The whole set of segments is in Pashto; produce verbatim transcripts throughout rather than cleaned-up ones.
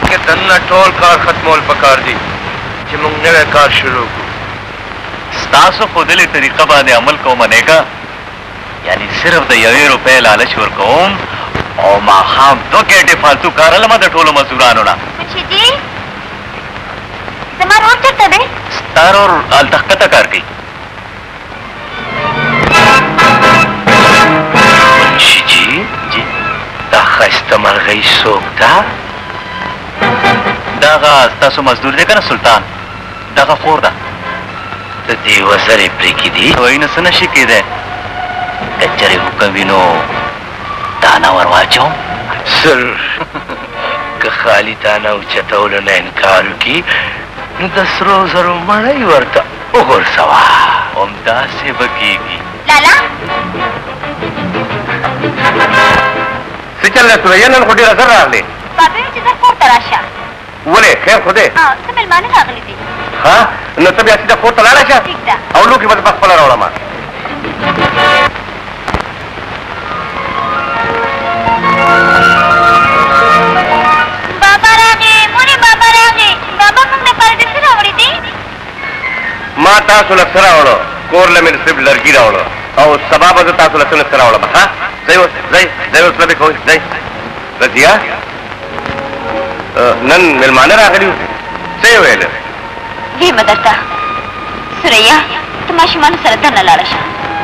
کې دنه ټول کار ختمول پکار دي چې موږ نوی کار شروع کړو. ستاسو ښودلې طریقه باندې عمل کوم نیکه، یعنی صرف د یوې روپۍ لالچ ورکوم او ماښام دوه ګېټې فالتو کار لمه د ټولو مزدورانو نه. منشي زما رور چېرته دی؟ ستا رور هلته ښکته کار کوي. منشي جي جی دا ښایسته مرغۍ څوک ده؟ دغه ستاسو مزدور دی که نه سلطان، دغه خور ده. د دې وزرې پرې کېدي وایي نه څه نشي کېدی. که چېرې حکم وي نو دانه ور واچوم. سر که خالي دانه اوچتولو نه انکار وکړي نو د سرو زرو مړۍ ورته وغورځوه. همداسې به کېږي. لالا څه چل دی سوریا؟ نن خو ډېره زر راغلې. بابا وایي چې زه کور ته راشه. ولې خیر خو دی؟ څه مېلمانه راغلي دي. ها نو ته بیا سیده کور ته لاړه شه ټیک ده. او لوښي به زه پخپله راوړم. بابا راغی، مونې بابا راغی. بابا موږ لپاره دې څه راوړي دي؟ ما تاسو له څه راوړو؟ کور له مې صرف لرګي راوړو او سبا به زه تاسو له څه نه څه راوړم. ها ځئ اوس ځئ ځئ اوس لبې کوئ ځئ. رضیا نن مېلمانه راغلي وو، څه یې ویل؟ ویمه درته سوریا ته ماشومانو سره دننه لاړه شه.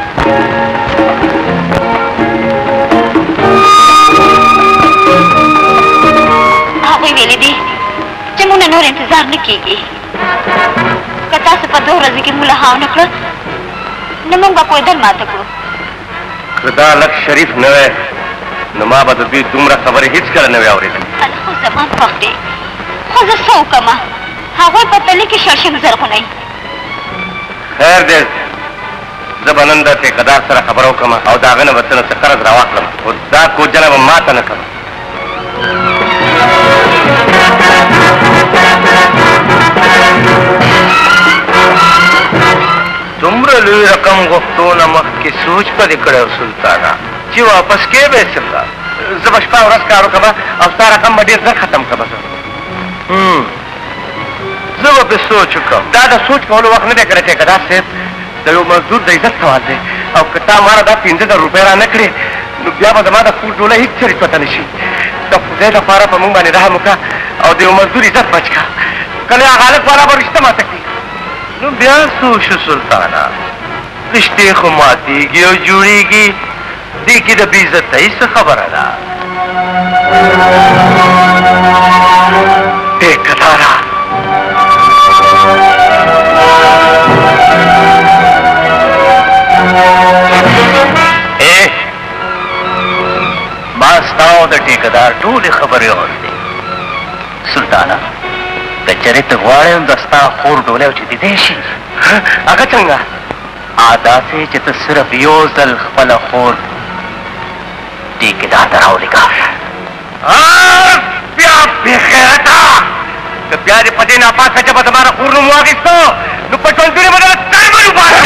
هغوی ویلي دي چې موږ نه نور انتظار نه کېږي. که تاسو په دوه ورځو کې موږ له هاو نه کړه نو موږ به کویدل ماته کړو. که دا لک شریف نه وی نو ما به د دوی دومره خبرې هېڅکله نه وې اورېدلې. خو زما خوښ دی، خو زه څه وکړمه؟ هغوی په تلي کې شړشم زرغونوي. خیر دی زه به نن د ټیکهدار سره خبره وکړم او د هغه نه به څه نه څه قرض راواخلم، خو دا کوجنه به ماته نه کړم. دومره لوی رقم غوښتو نه مخکې سوچ په دې کړی و سلطانه چې واپس کې به یې څنګه؟ زه به شپه ورځ کار وکړم او ستا رقم به ډېر زر ختم کړم. زه به پرې سوچ وکړم. دا د سوچ کولو وخت نه دی کړی ټیکهدار صاحب، د یو مزدور د عزت سوال دی او که تا ما نه دا پنځه زره روپۍ را نه کړې نو بیا به زما د کور ډولۍ هېڅ چېرې پته نه شي. د خدای دپاره په موږ باندې رحم وکړه او د یو مزدور عزت بچ کړه. کله هغه هلک والا به رشته ماته کړي نو بیا څه وشو سلطانه؟ رشتې خو ماتېږي او جوړېږي، دې کې د بې عزتۍ څه خبره ده؟ ټیکهداره ما ستا او د ټیکهدار ټولې خبرې اورېدې. سلطانه که چېرې ته غواړې د ستا خور ډولۍ اوچتېدی شي. هغه څنګه؟ داسې چې ته صرف یو ځل خپله خور ټیکهدار ته راولېږه. بیا بېخیرته که بیا دې په دې ناپاکه ژبه زما د خور نوم واخېسته نو په ژوندون یې به دغه سر به وباسم.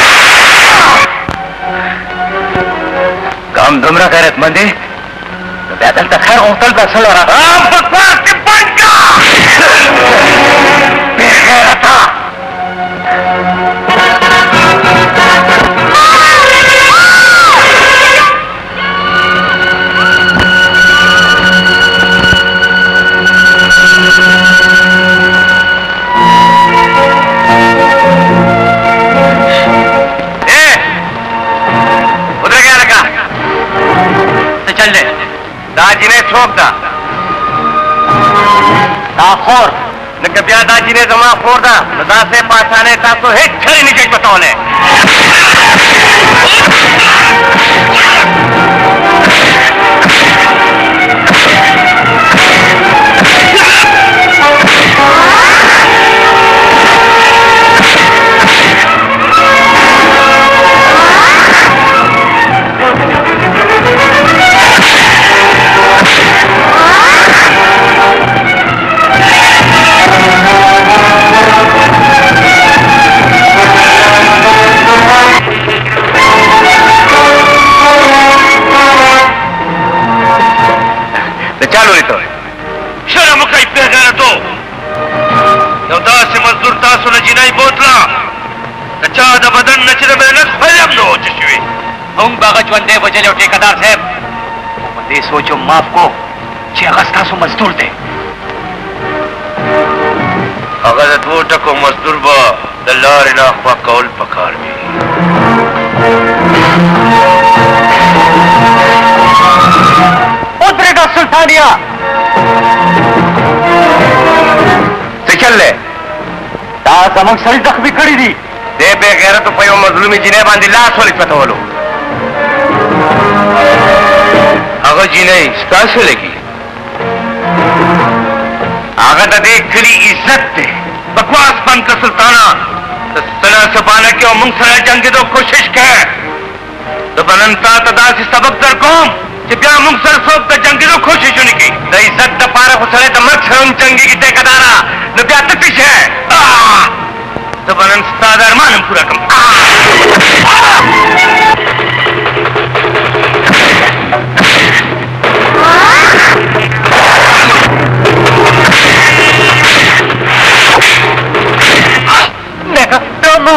که هم دومره غیرتمند یې نو بیا دلته خیر غوښتل به څه لره؟ بکواس دې بند کړه بېخیرته. دا جنۍ څوک ده؟ دا خور. نو که بیا دا جنۍ زما خور ده نو داسې په اسانۍ تاسو هېڅ چرې نه شئ پټولی. दास मजदूर तासो न जिनाई बोतला अच्छा द बदन न चिर मेहनत खयम न हो चुकी हम बागज वंदे वजले ठेकेदार साहब दे सोचो माफ को छह अगस्त तासो मजदूर दे अगर दो टको मजदूर बा दल्लार ना खवा कौल पकार भी उतरेगा सुल्तानिया से चल ले तास अमंग सरी जख्मी कड़ी दी दे बेगैरत तो पयो मजलूमी जिने बांधी लाश वाली पता बोलो अगर जिने स्टाश लेगी अगर देख खली इज्जत थे बकवास बंद कर सुल्ताना तो सना सबाना के मुंग सरा जंग दो कोशिश कर तो बनंता तदा से सबक दर कौम कि ब्या मुंग सर सोब द जंग दो कोशिश होने की द इज्जत द पारा खुसले द मत शर्म जंगी की ठेकेदारा न ब्या तपिश है तो बनन स्ताद अरमान पूरा कम No!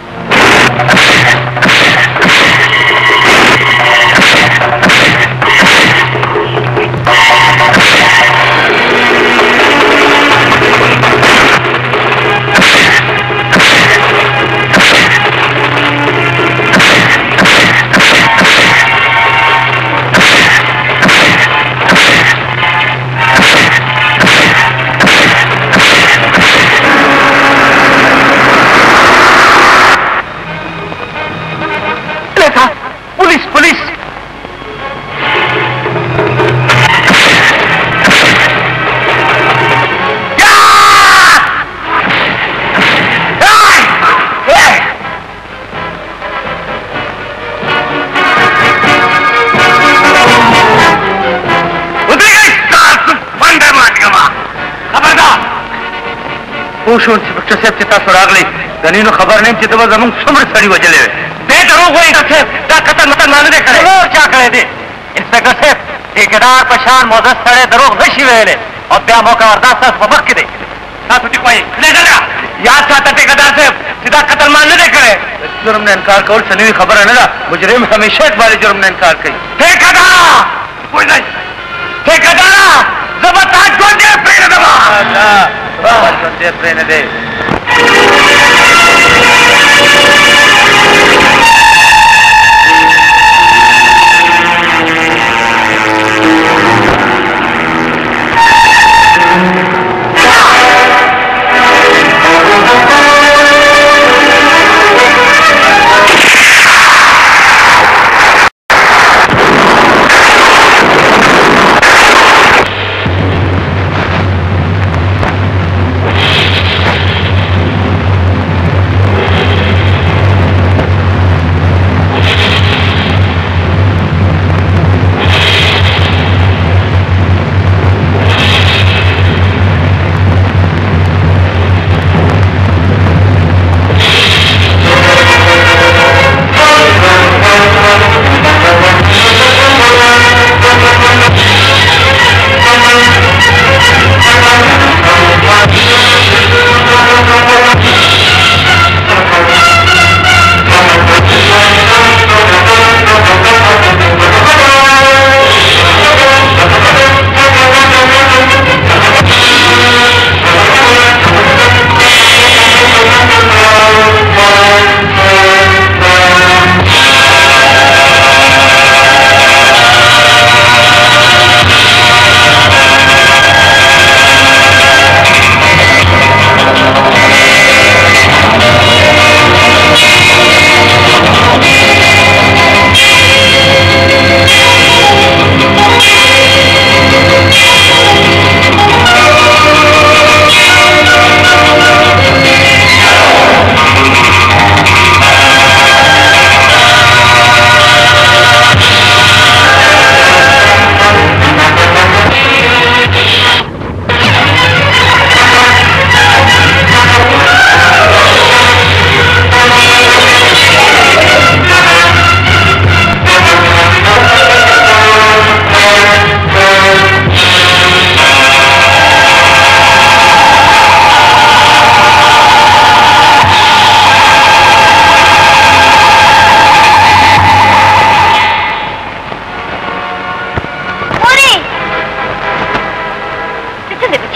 शोन से से चिता सुरागली गनी नो खबर नहीं चितवा जमन समर सड़ी वजले दे दरो होई रखे दा कतल मत मान दे करे और क्या करे दे इंस्पेक्टर साहब ठेकेदार पहचान मौजूद सड़े दरो नशी वेले और ब्या मौका अरदास सबक के दे ना तुझे कोई ले जा याद था ठेकेदार साहब सीधा कतल मान दे करे जुर्म ने इनकार कर सनी खबर है ना मुजरिम हमेशा एक बार जुर्म ने इनकार करी ठेकेदार कोई नहीं ठेकेदार जबरदस्त को दे प्रेम दबा वाह दे प्रेम दे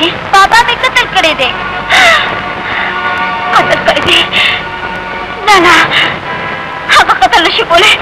چې بابا مې قتل کړی دی. قتل کړی دی؟ نه نه، هغه قتل نشي کولی.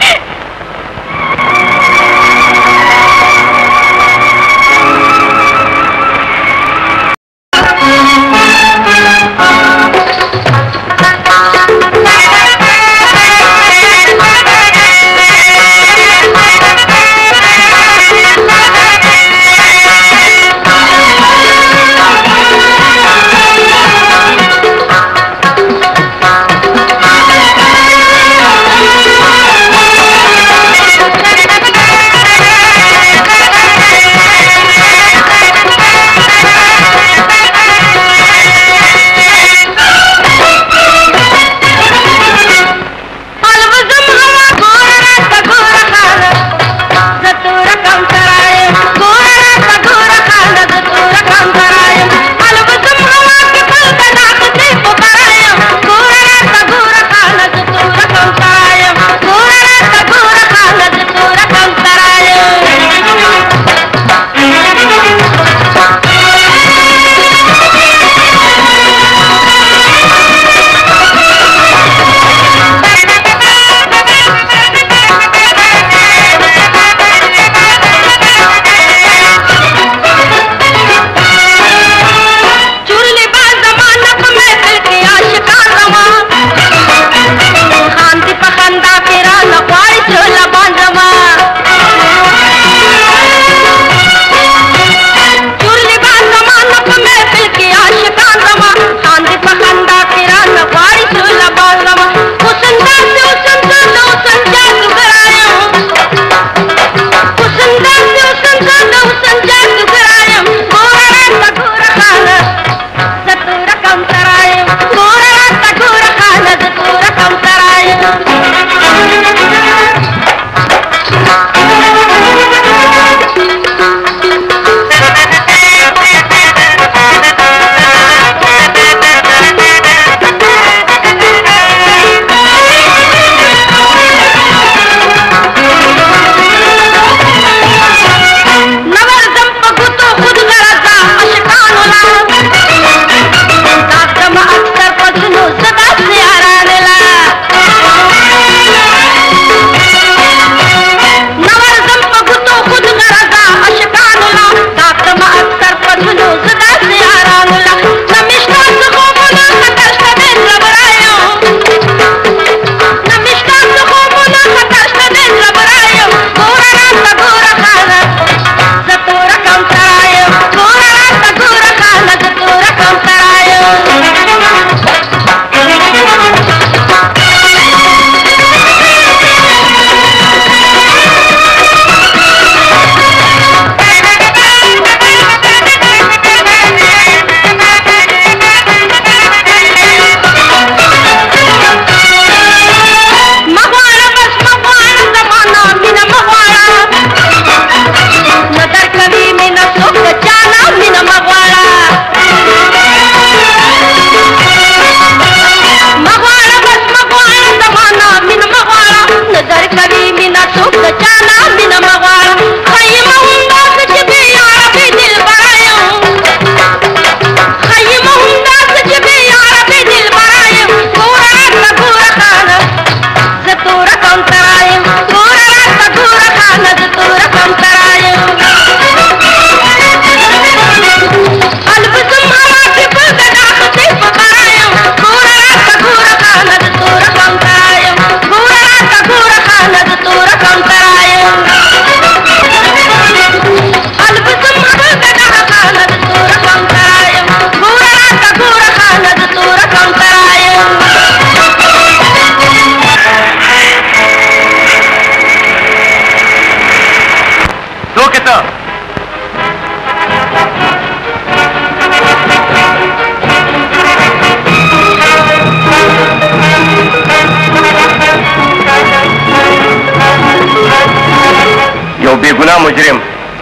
बेगुनाह मुजरिम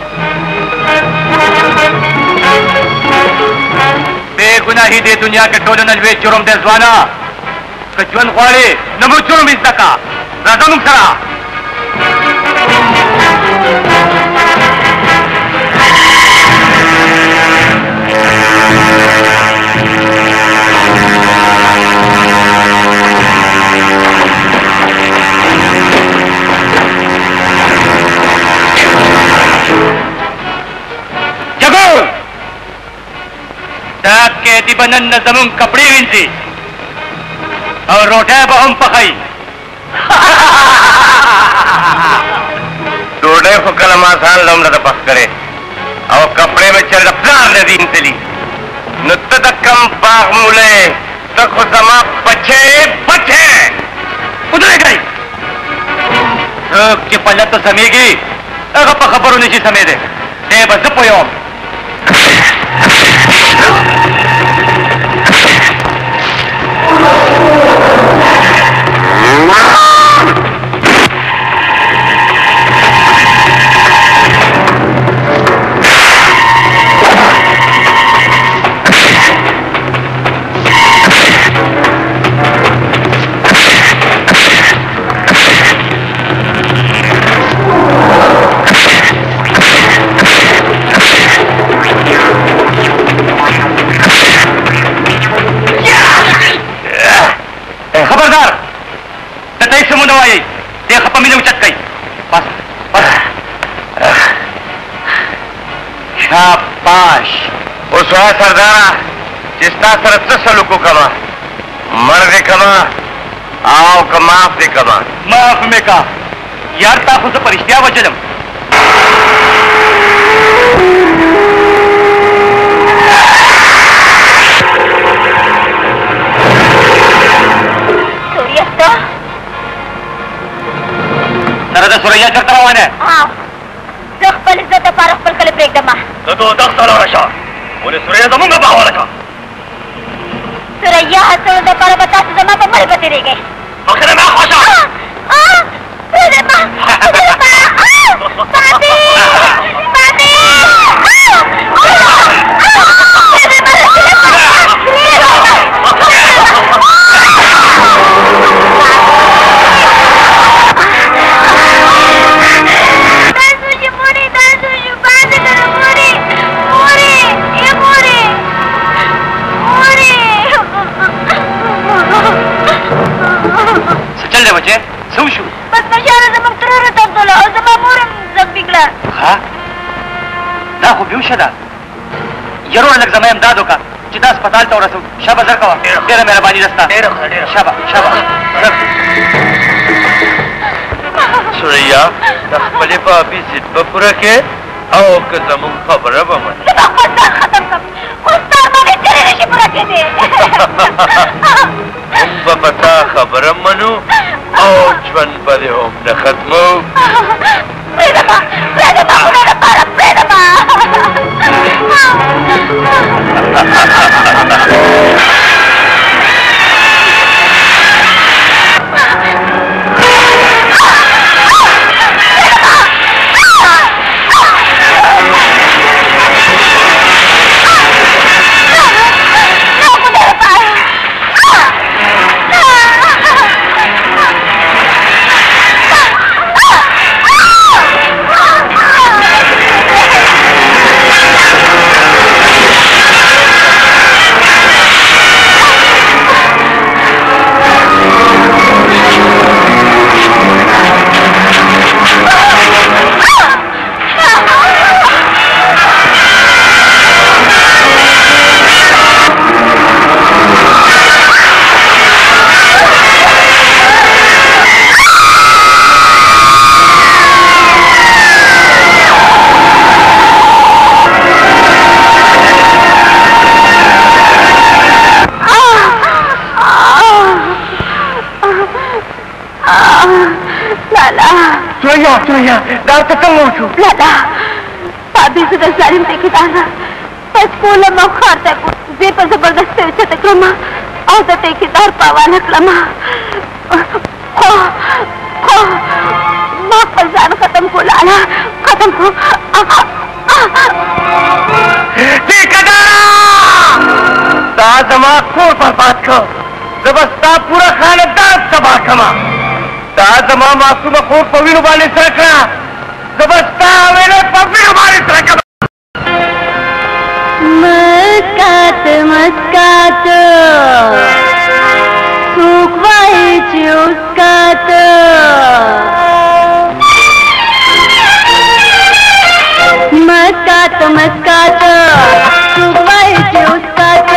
बेगुनाही दे दुनिया के टोले नलवे जुर्म दे जवाना कजवन ख्वाड़े नमो जुर्म इस दका राजा मुक्सरा साग के दिबनन जमुन कपड़े विंची और रोटे बहुम पकाई डोडे को कलम आसान लमड़ा तो पक करे और कपड़े में चल रफ्तार नदीम चली नुत्त तक कम बाग मुले तक जमा बचे बचे उधर गई के पल्ला तो समेगी अगर खबरों नहीं समय दे दे बस पोयो खबरदार ततई से मुंह आई देख खपा मैंने उचट गई बस बस शाबाश उस सरदारा जिसका सरत सलूको कमा मर दे कमा आओ का माफ दे कमा माफ में का यार ताकू से परिश्तिया वजलम नरदा सुरैया करता हुआ ने हाँ जख पल इज्जत पारख पल कले ब्रेक दमा तो तो दस साल रशा बोले सुरैया जमुंगा बावा लगा सुरैया हसन द पार बता जमा पर मर बते रह गए मखरे में खाशा हां प्रेम प्रेम पापी पापी चल दे बच्चे सुशु बस नशारा जमक तरर तबदला जमा मोरम जब बिगला हाँ ना हो बिउशदा यरो अलग जमा इमदादो का चिता अस्पताल तो रसो शाबा जर का तेरा मेहरबानी रस्ता शाबा शाबा सुरैया तखपले पापी जिद पूरा के आओ के जमुन खबर बमन खत्म कर उस्ताद माने तेरे नशे पूरा के दे हम बता खबर मनु और जवन पर हम न खत्मो प्रेमा प्रेमा उन्हें पारा प्रेमा सुरैया सुरैया दार तक मोचू लाला पाबी सुदा सारिम देखी दाना पच कोला मखार तक जे पर जबरदस्त से तकरमा और ते की दार पावाना क्लमा खो खो मां पर जान खत्म को लाला खत्म को ठेकेदार दादमा को बर्बाद कर जबरदस्ता पूरा खानदान तबाह कमा दादमा मासूम को पवीर वाले सरकरा जबरदस्ता मेरे पवीर वाले सरकरा मस्कात मस्कात सुखवाई चुस्कात मस्कात मस्कात सुखवाई चुस्कात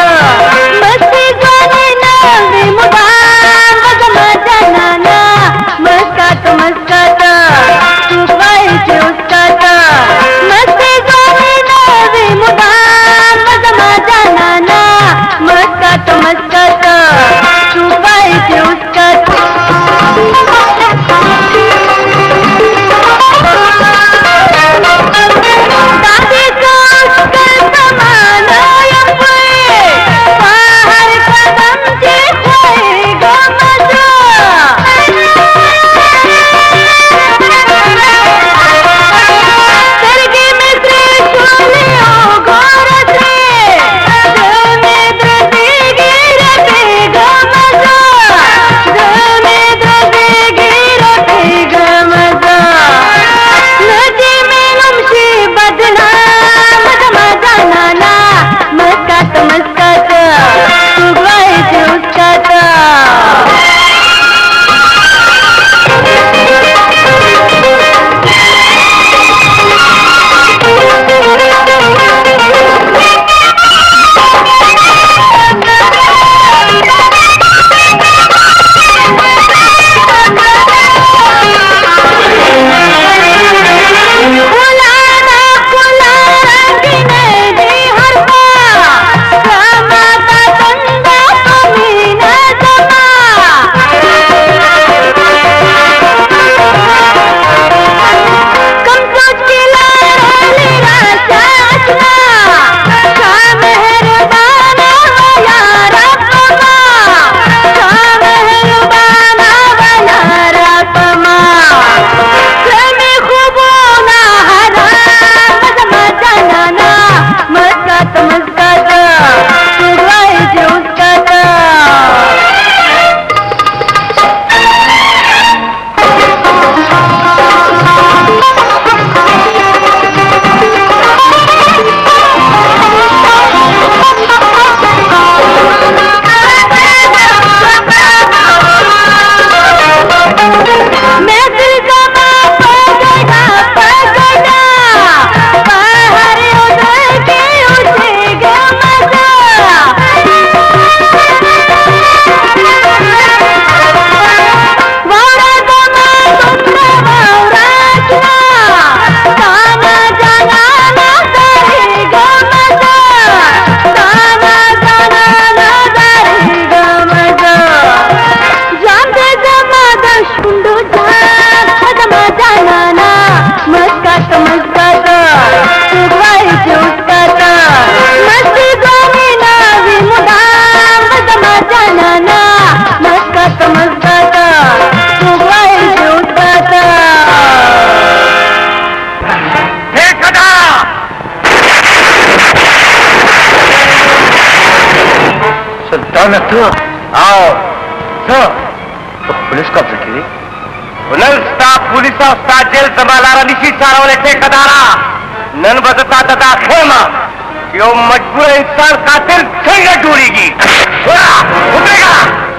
سلطانه ته او څه ته پولیس قبضه کړي نن ستا پولیس او ستا جیل زما لاره نشي څارولی ټیکهداره نن به زه تا ته دا ښیم چې یو مجبور انسان قاتل څنګه جوړېږي ودرېږه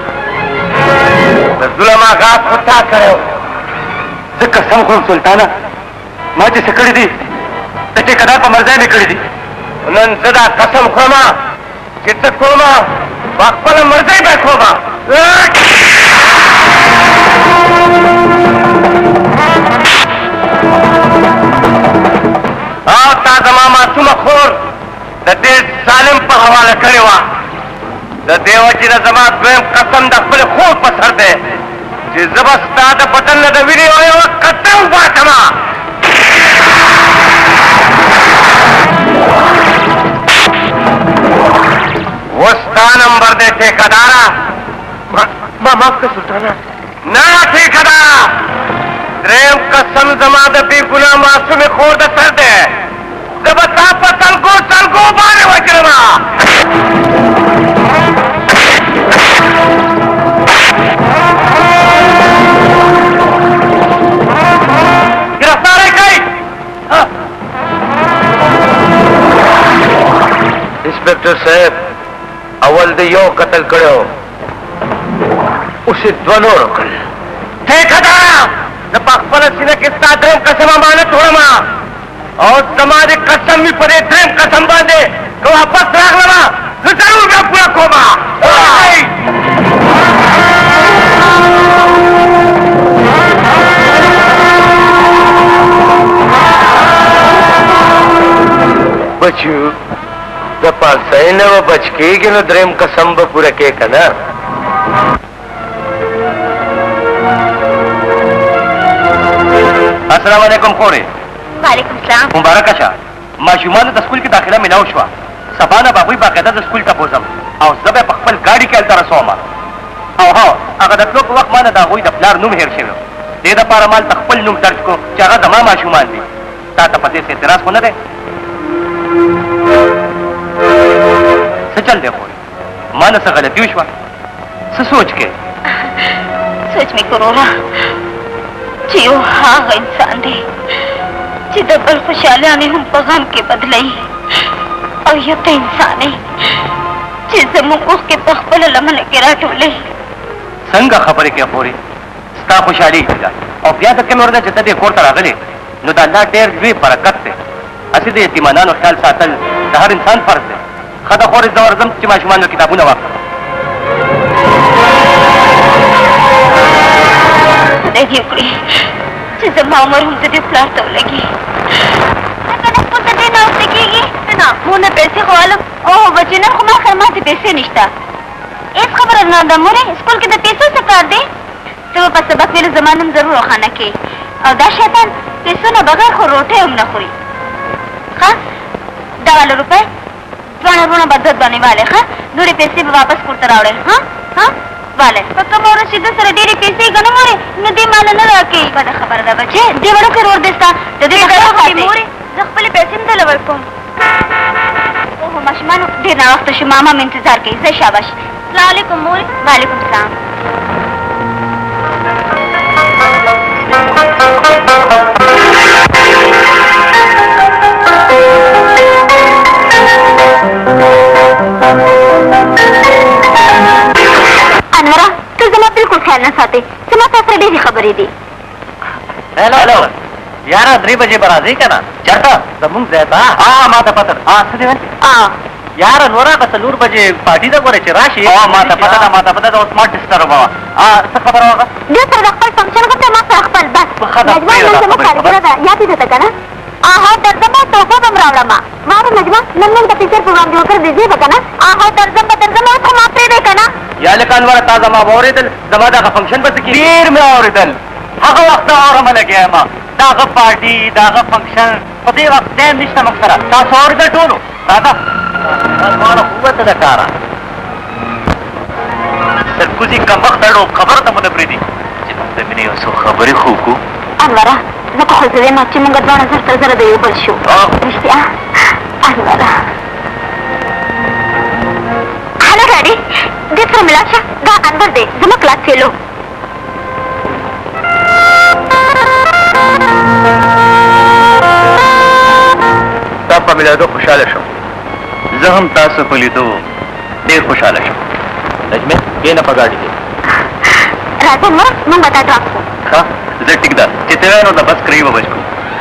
د ظلم آغاز خو تا کړی و زه قسم خورم سلطانه ما چې څه کړي دي د ټیکهدار په مرضی مې کړي دي نن زه دا قسم خورم چې څه کوم په خپله مرضی به کوم او تا زما معصومه خور د دې ظالم په حواله کړې وه د دې وجې نه زما دویم قسم د خپلې خور په سر دی چې زه به ستا د بدن نه د وینې یوه قطره وباسم اوس ستا نمبر دی ټیکهداره ما معاف کړه سلطانه نه ټیکهداره دریم قسم زما د بې ګناه معصومې خور د سر دی زه به تا په سلګو سلګو باندې وچړم ګرفتار یې کړئ انسپکټر صاحب اول د یو قتل کړی و اوس یې دوه نورو کړل ټیکهداره زه په خپله سینه کې ستا دریم قسم امانت وړم او زما د قسم مې په دې دریم قسم باندې که واپس راغلم نو ضرور بیا پوره کوم بچو د پالسۍ نه به بچ کېږي نو دریم قسم به پوره کې که نه السلام علیکم خورې وعلیکم السلام مبارکه شه ماشومانو د سکول کې داخله میلاو شوه سبا نه به هغوی باقاعده د سکول ته بوځم او زه به په خپل ګاډي کې هلته رسوم او هو هغه د تلو په وخت ما نه د هغوی د پلار نوم هېر شوی دې دپاره ما هلته خپل نوم درج کړو چې هغه زما ماشومان دي تا ته په دې څه اعتراض خو نه دی څه چل دی خورې ما نه څه غلطي وشوه څه سوچ کې سوچ مې کروره چې یو هغه انسان دی چې د بل خوشحالیانې هم په غم کې بدلوي او یو ته انسان یې چې زموږ اوښکې په خپله لمنه کې راټولوي څنګه خبرې کوې خورې ستا خوشحالي ده او بیا د کومې ورځ چې ته دې کور ته راغلې نو د الله ډېر لوی برکت دی هسې د یتیمانانو خیال ساتل د هر انسان فرض دی ښه ده خورې زه ورځم چې ماشومانو کتابونه واخلم خدای دې وکړي چې زما عمر هم د دې پلار ته ولګي څنګه سکول ته ډېر ناوخته کېږي نه مور نه پیسې غواړم او بچې نن خو ما خیر ماته پیسې نشته هېڅ خبره نه ده مورې سکول کې د پیسو څه کار دی ته به په سبق ویلو زما نوم ضرور روښانه کړې او دا شیطان پیسو نه بغیر خو روټۍ هم نه خوري ښه دغه له روپۍ دواړه وروڼه به دود باندې والې ښه نورې پیسې به واپس کور ته راوړې ها ها والې په کومه ورځ چې ده سره ډېرې پیسې که نه مورې نو دې ماله نه راکوي بده خبره ده بچې دې وړوکی ورور دی ستا د دې مورې زه خپلې پیسې هم دله ورکوم اوهو ماشومانو ډېر ناوخته شو ماما مې انتظار کوي زه شاباش السلام علیکم مورې وعلیکم السلام انوره ته زما بالکل خیال نه ساتې زما تا سره ډېرې خبرې دي هلو هلو یاره درې بجې به راځې که نه چېرته زمونږ ځای ته ها ما ته پته ده څه دې ویل یاره نوره به څلور بجې پارټي ده ګوره چې راشي ما ته پته ده ما ته پته ده اوس ما ډسټربوه څه خبره وکړه دې سره د خپل فنکشن غوښته ما سره خپل بس نجمه نن زموږ کارګره ده یاد یې درته که نه آها درځم به تحفه به م راوړم واوره نجمه نن موږ د ټیچر پروګرام جوړ کړی دی ځې به که نه آها درځم به درځم اوس خو ما پرېږدی که نه یا لکه انوره تا زما به اورېدل زما دغه فنکشن به څه کېږي ډېر مې اورېدل هغه وخت اورمه لګیا یم دغه پارټي دغه فنکشن په دې وخت ټایم نشته موږ سره تاسو اورېدل ټولو راځه دا دواړه قوته د کاره سرکوزي کمبخته ډو خبره ته مو نه پرېږدي چې موږ د مینې یو څو خبرې خو وکړو انوره زه خو زه یم چې موږ دواړه زر تر زره د یو بل شو رښتیا انوره هلو ډاډي सर मिला दा अंदर दे जमा क्लास फेलो तापा मिला दो खुशहाल शो जहम तासु को लीधो देर खुशहाल शो नजमे ये न पगाड़ी दे राजन मैं मैं बता दो आपको हाँ जटिक दा चित्ते नो दा बस करीब बजको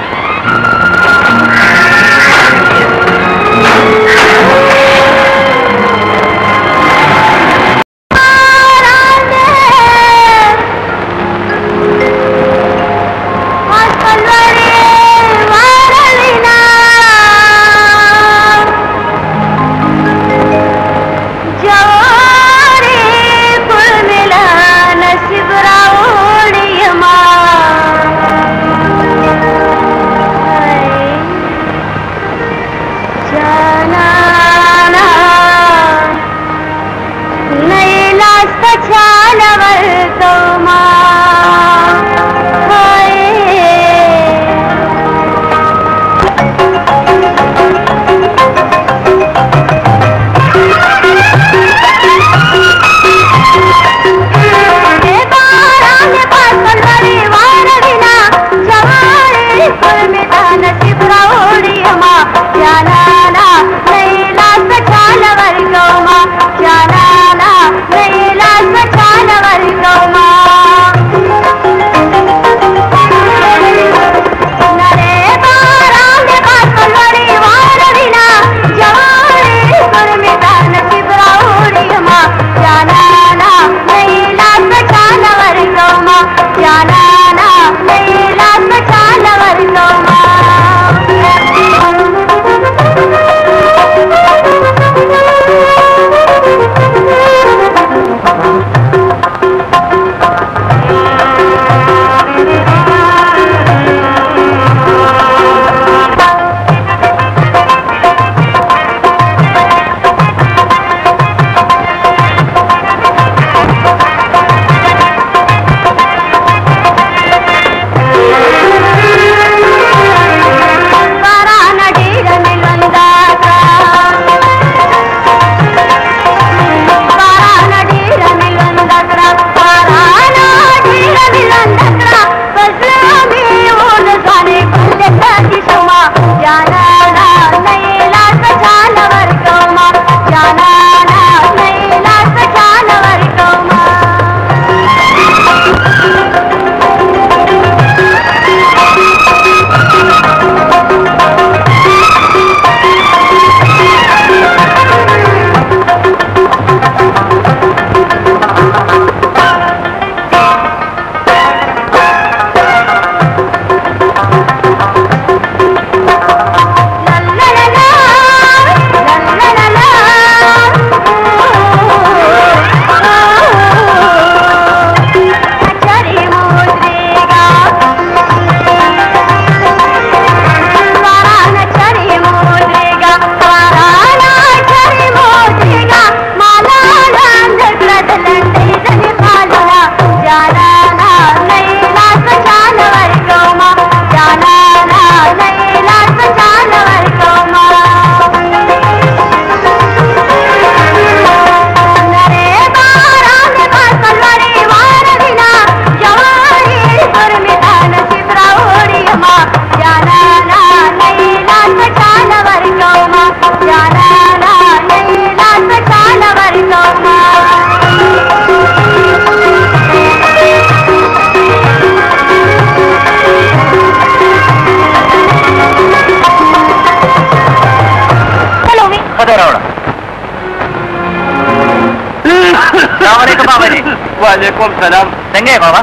वालेकुम सलाम संगे बाबा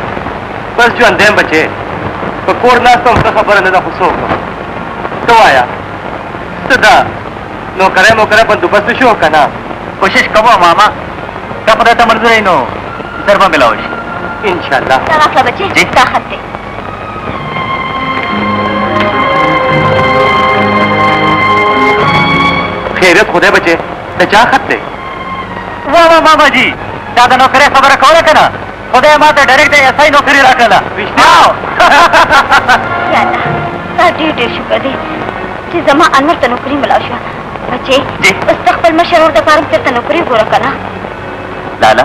बस जो अंधे बचे तो कोर नास तो हमका खबर है ना खुश होगा तो आया सदा नौकरे मोकरे बंदोबस्त शो का ना कोशिश करो मामा का पता था मंजूर है नो दरबा मिलाओ इंशाल्लाह का बच्चे जी ताकत दे फेरे खुदे बचे तो क्या खत दे वाह वाह मामा जी ज्यादा नौकरी खबर कौन कना खुदे माते डायरेक्ट ऐसा ही नौकरी रखला यादा ढेर ढेर शुक्र दे कि जमा अनवर त नौकरी मिलाशा बच्चे जी मुस्तकबिल में शरोर द कारम से त नौकरी पूरा कना लाला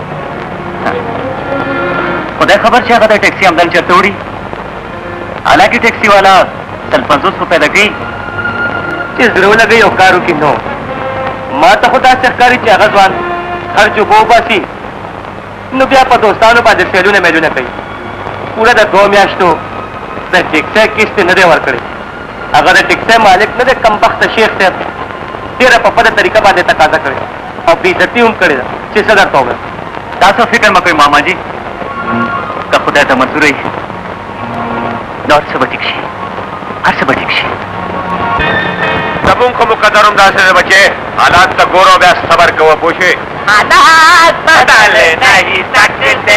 खुदा खबर छे आता टॅक्सी आमदार चतुडी आला की टॅक्सी वाला चल पंचवीस रुपये लगी चिजरू लगे योकारू की नो माता खुदा सरकारी चागजवान खर्च बोबासी नुबिया पर दोस्तानो बादे सेलू ने मेलू ने कही पूरा दा दो म्याश्तो दा टिक्से किस्त न दे वर करे अगर टिक्से मालिक न दे कम वक्त शेख से तेरा पप्पा दा तरीका बादे तकाजा करे और बेइज्जती उम करे छह हजार तो में दासो फिक्र में कोई मामा जी का खुदा ता मंजूर है नॉट से बटिक्शी हर से बटिक्शी सबों को मुकद्दरम दासे बचे हालात तक गौरव व्यास सबर को वो पूछे हालात बदल नहीं सकते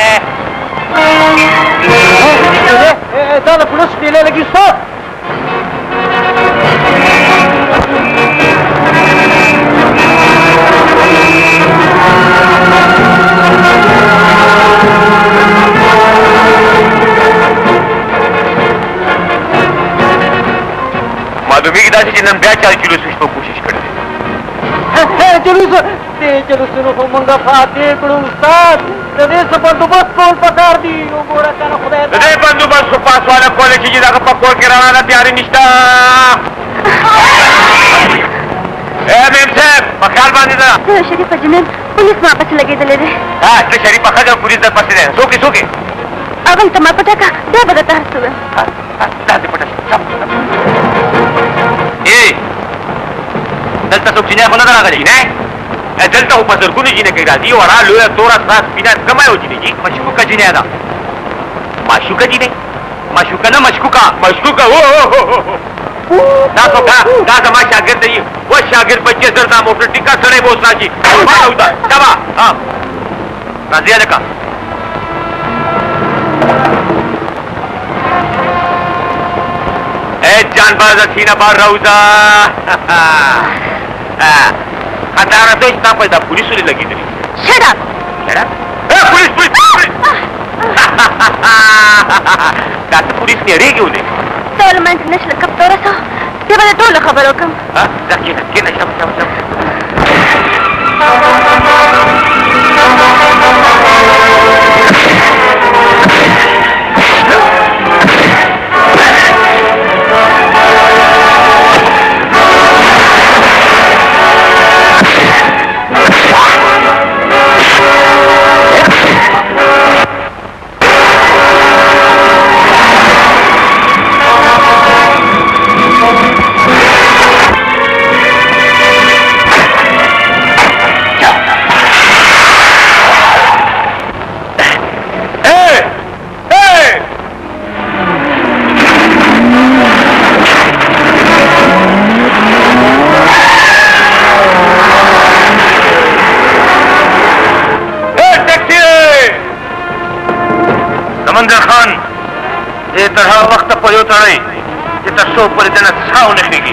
दादा पुलिस पीने लगी सो माधुमी की दासी जिन्हें ब्याह चाल जुलूस को कोशिश कर दे जुलूस ते जुलूस को मंगा फाते करो उस्ताद ते सब बंदोबस्त को पकड़ दी वो गोरा का खुदा दे बंदोबस्त को पास वाला कॉलेज की जगह पकड़ के रवाना तैयारी निष्ठा ए मेम साहब पकड़ बांध दे तो शरीफ अजनन पुलिस वापस लगे दले रे हां ते शरीफ पकड़ जा पुलिस दर पास दे सोके सोके अगल तमापटा का दे बगता हसुवे हां दादी पटा ए दलता सोक जिने होना दरा गई नहीं ए दलता ऊपर सर कुनी जिने कह दी और आ लोया तोरा साथ बिना कमाए हो जिने जी मशकुका जिने आदा माशुका जिने माशुका ना मशकुका मशकुका ओ हो ना तो का का समा शागिर्द ही वो शागिर्द बच्चे सरदा मोटर टिक्का सड़े बोसना जी मार उदा दबा हां राजिया का ए जानबाज सीना बार राउजा खटारा तो इतना पैदा पुलिस वाली लगी थी शट अप शट अप ए पुलिस पुलिस का पुलिस ने रे क्यों ने तोल मन नशल कब तोरा सा ते बड़ा टोल खबरों कम हां जाके के न शब शब शब वक्त पर उतरे जितना सो पर इतना छाव निकलेगी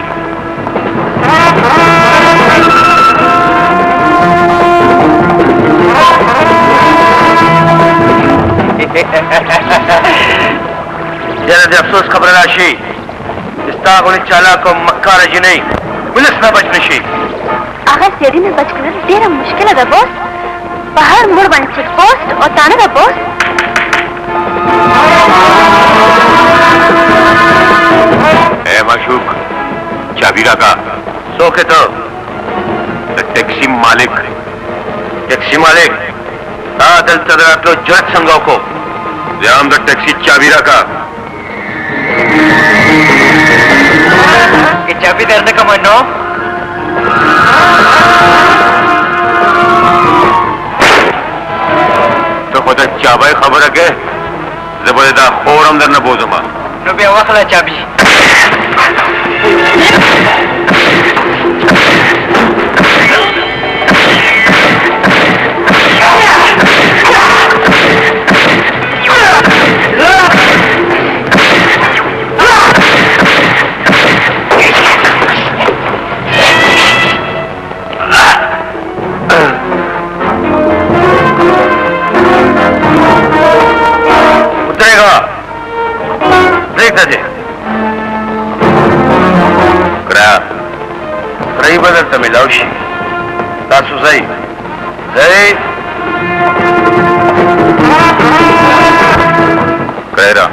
जरा दे अफसोस खबर राशि इस्तागुल चाला को मक्का रजी नहीं पुलिस न बच नशी अगर सीढ़ी में बच कर तेरा मुश्किल है बॉस बाहर मोड़ बन चेक पोस्ट और ताने का बॉस ए माशूक चाबीरा का सो के तो टैक्सी मालिक टैक्सी मालिक आदल तदरा तो जज संगो को ध्यान द टैक्सी चाबीरा का ये चाबी दर्द का मनो तो खुदा चाबाई खबर है के जबरदा खोरम दर न बोझमा रुपया वखला चाबी Hey. Kaira.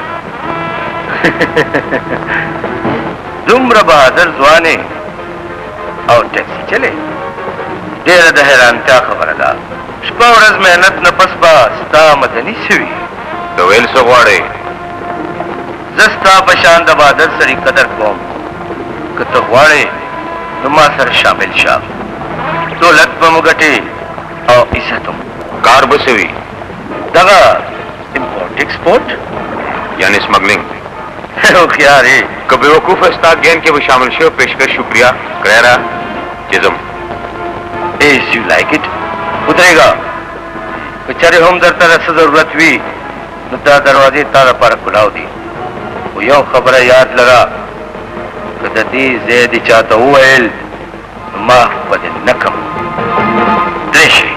Dumra बहादुर ज़वाने और टैक्सी चले देर द हैरानता खबर दा शपा ورځ मेहनत न पस बा ستا مدني سوي تو ویل سو غواړي زستا پشان د بہادر سری قدر کوم کته غواړي نو ما سره شامل شه دولت په مګټي او عزتم کار بسوي دغه امپورټ ایکسپورټ یعنی سمگلنگ او خیار ہے کبھی وقوف استاد گین کے وہ شامل شو پیشکش شکریہ کریرا جزم ایس یو لائک اٹ اترے گا بچارے ہوم در طرح سے ضرورت ہوئی نتا دروازے تارا پارا کھلاو دی وہ یو خبر یاد لگا کدتی زید چاہتا ہوا ایل ماہ بدن نکم دریشی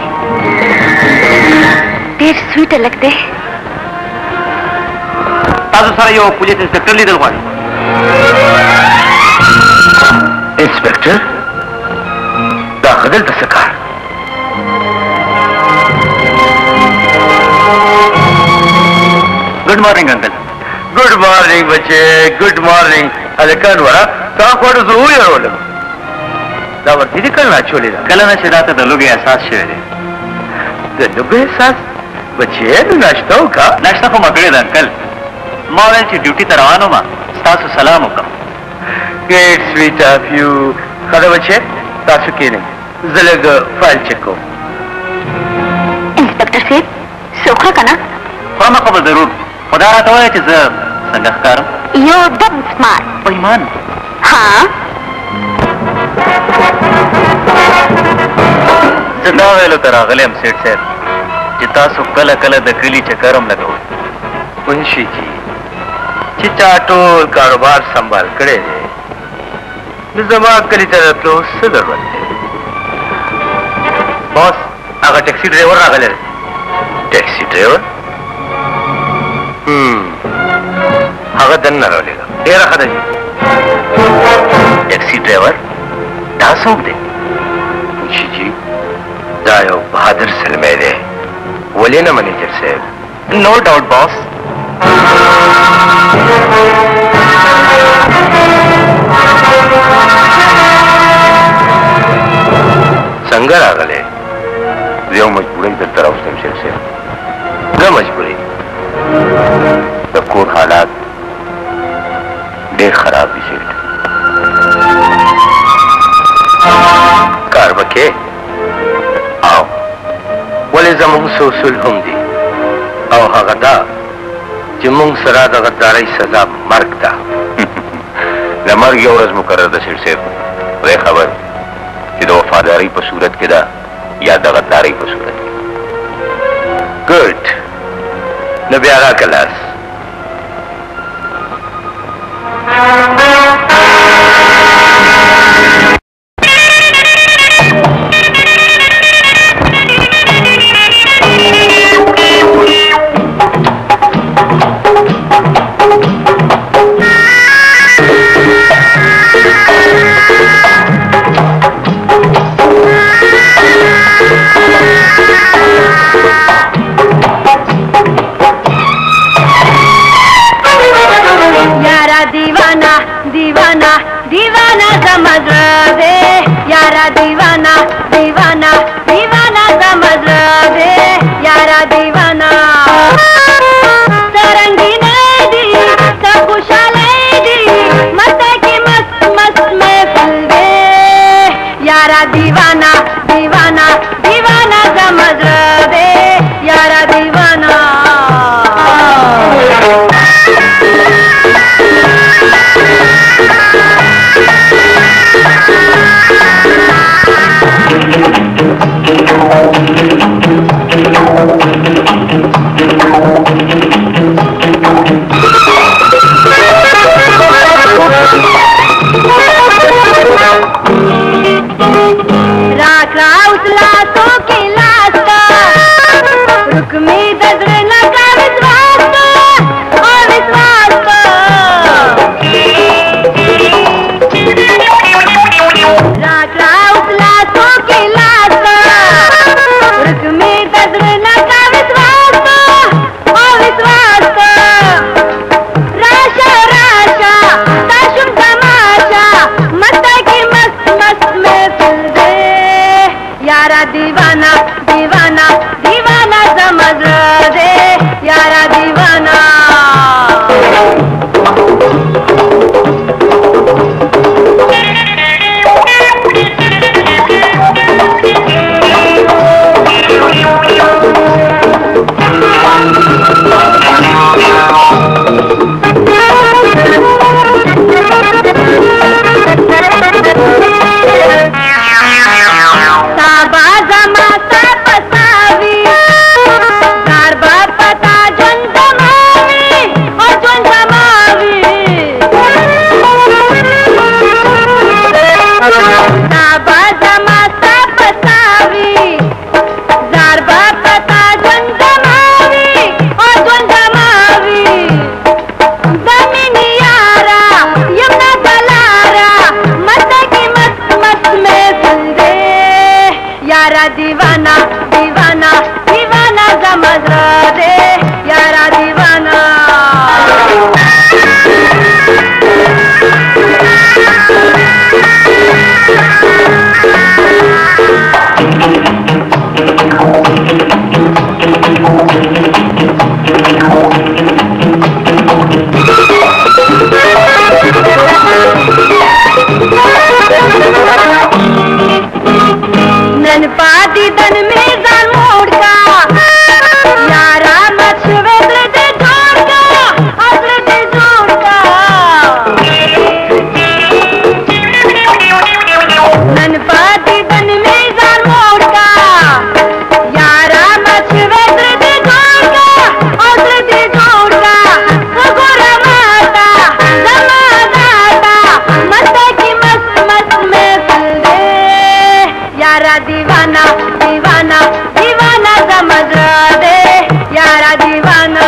دیر سویٹ لگتے تاسو سره یو پولیس انسپکټر لیدل غواړي انسپکټر دا خدل د سکار ګډ مارنینګ انکل ګډ مارنینګ بچي ګډ مارنینګ الکان ورا تا کوډ زو یو له دا ورته دي کله چولې دا کله نه شراته د لوګي احساس شوی دی د لوګي احساس بچي نو ناشته وکا ناشته کوم کړی دا انکل ما ویل چې ډیوټي ته روانو ما تاسو سلام وکم ګریټ سویټ اف یو خدا بچي تاسو کېنه زلګ فایل چیک کوم انسپکټر صاحب سوخه کنه خامہ خبر ضرور خدا راته وایي چې زه څنګه ښکارم یو دم سمارټ ایمان ها زه دا ویلو ته راغلی یم سیټ صاحب چې تاسو کله کله د کلي چکر هم لګوئ منشي جی چې چا ټول کاروبار سنبال کړی دی نو زما کلي ته راتلو څه ضرورت دی باس هغه ټیکسي ډرایور راغلی دی ټیکسي ډرایور هغه دننه راولېږه ډېره ښه ده جي ټیکسي ډرایور دا څوک دی منشي جي دا یو بهادر سلمی دی ولې نه منیجر صاحب نو ډاؤٹ باس څنګه راغلی یو مجبورۍ درته راوستم شیخ صاحب نه مجبورۍ د کور حالات ډېر خراب دي سیټ کار به کې او ولې زموږ څه اصول هم دي او هغه دا چې موږ سره د غدارۍ سزا مرګ ده د مرګ یو ورځ مقرر ده سیټ صاحب خدای خبر چې د وفادارۍ په صورت کې ده یا د غدارۍ په صورت کې ګډ نو بیا راکه لاس दीवाना समझ दे यारा दीवाना दीवाना दीवाना समझ दे यारा दीवाना तरंगी दी सब खुशाले दी मत की मस्त मस्त में फूल दे यारा दीवाना दीवाना दीवाना समझ दे यारा दीवाना राखा उतला तो के लास्ता रुकमी ददरे लगा विश्वास और विश्वास राखा उतला तो के लास्ता सा पसावी दार बाप पता जन जमावी और जन जमावी नाबा जमा सा पसावी दार बाप पता जन जमावी और जन जमावी दमिनी यारा यमुना कलारा मत की मत मत में संदे यारा दीवाना दीवाना दीवाना समझ दे यारा दीवाना नन पादी दन में जान मोड़ का यारा मछवे दे जोड़ का अगले दे जोड़ का नन पादी दन में जान मोड़ का यारा मछवे दे जोड़ का अगले दे जोड़ का गोरा माता जमा दाता मत की मस्त मस्त में फल दे यारा दीवाना दीवाना दीवाना समझ दे यारा दीवाना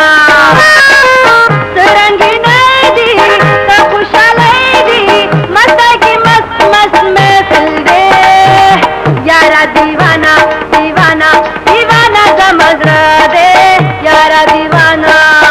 सरंगी नहीं दी तो खुशहाल दी मत की मस्त मस्त में फल दे यारा दीवाना दीवाना दीवाना समझ दे यारा दीवाना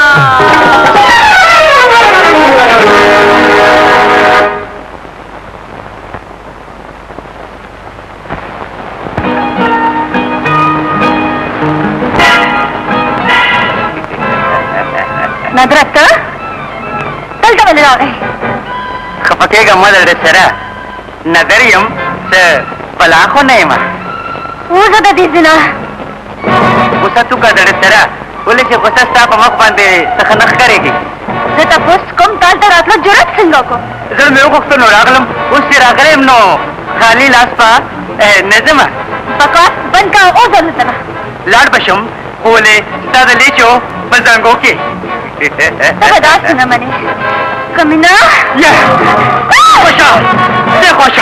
नदरत्त तलता बदलावे खपकेगा मदर सरा नदरियम से पलाखो नहीं मा ऊसा दा दीजिना उसा तू का दर सरा बोले से गुस्सा स्टाफ मक बांधे तखनख करेगी जता पोस्ट कम तालता रातला जुरत सिंगा को जर मेरे को तो नोरागलम उससे रागलेम नो खाली लास्पा नजमा बकवास बंद का ओ जरूरत ना लाड बशम बोले दादा लेचो बजांगो के बर्दाश्त न मने कमीना या खुशा से खुशा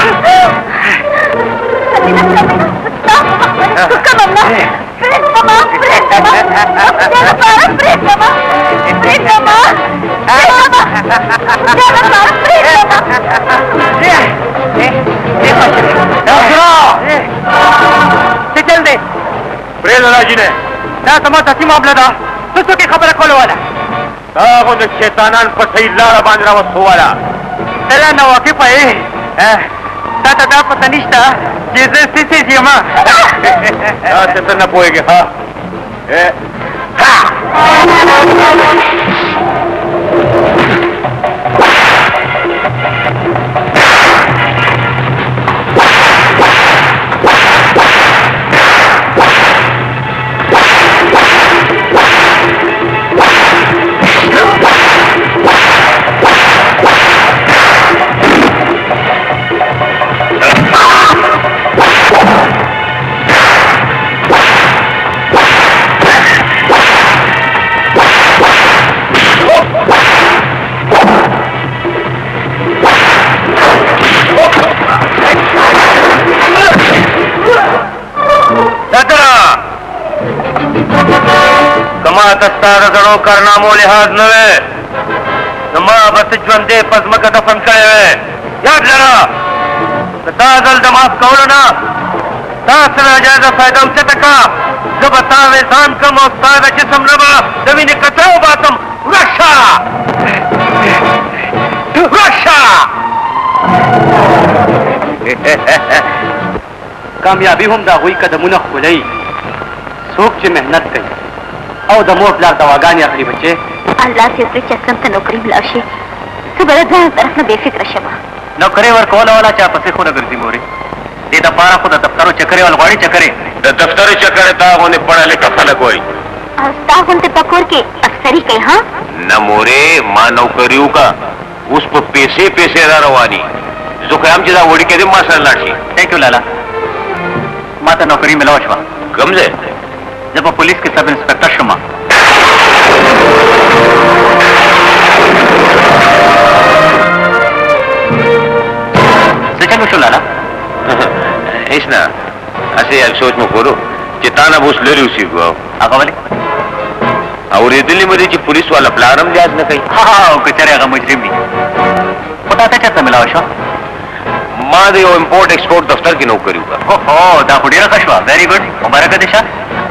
कम अम्मा प्रेम कमा प्रेम कमा तेरा पारा प्रेम कमा प्रेम कमा प्रेम कमा तेरा पारा प्रेम कमा ए ए ए खुशा से चल दे प्रेम राजी ने ना तमा तसी मामला दा तो की खबर खोलो वाला तागो ने शैतानान पर सही लारा बांधरा वस्तु वाला तेरा नवाकी पाए ताता दा पतनिष्ठा जैसे सिसी जीमा हाँ से तो न पोएगे हाँ दड़ो करनामो लिहाज नवे नमा बस ज्वंदे पद्म का दफन करे याद लड़ा ताजल दमास कौल ना तासना जायदा फायदा उसे तका जब तावे जान कम और ताजा जिस्म नबा जमीन कचाओ बातम रक्षा रक्षा कामयाबी हम दा हुई कदमुना खुलई सोच से मेहनत कई او د مور پلار دواګانې اخلي بچې الله دې پرې چې څنګه نوکري ملا شي څه بل ځان طرف نه بے فکر شمه نوکري ورکول والا چا پسې خو نه ګرځي موري دې د پاره خو د دفترو چکرې ول غواړي چکرې د دفترو چکرې تا غونې پړه لیکه خلک وایي تا غونته پکور کې اکثري کوي ها نه مورې ما نوکریو کا اوس په پیسې پیسې را رواني زه خو هم چې دا وړي کې دې ما سره لاړ شي ثانک یو لالا ما ته نوکري ملو شوه कम से जब पुलिस के सब इंस्पेक्टर शुमा सिचन लाला ना असे यार सोच में करो चिताना बूस ले रही उसी को आगा वाले और ये दिल्ली में जी पुलिस वाला प्लारम लिहाज न कहीं हाँ हाँ कचरे आगा मुजरिम भी बताते क्या मिला वशा माँ दे इम्पोर्ट एक्सपोर्ट दफ्तर की नौकरी होगा हो दा खुड़िया कशवा वेरी गुड हमारा का दिशा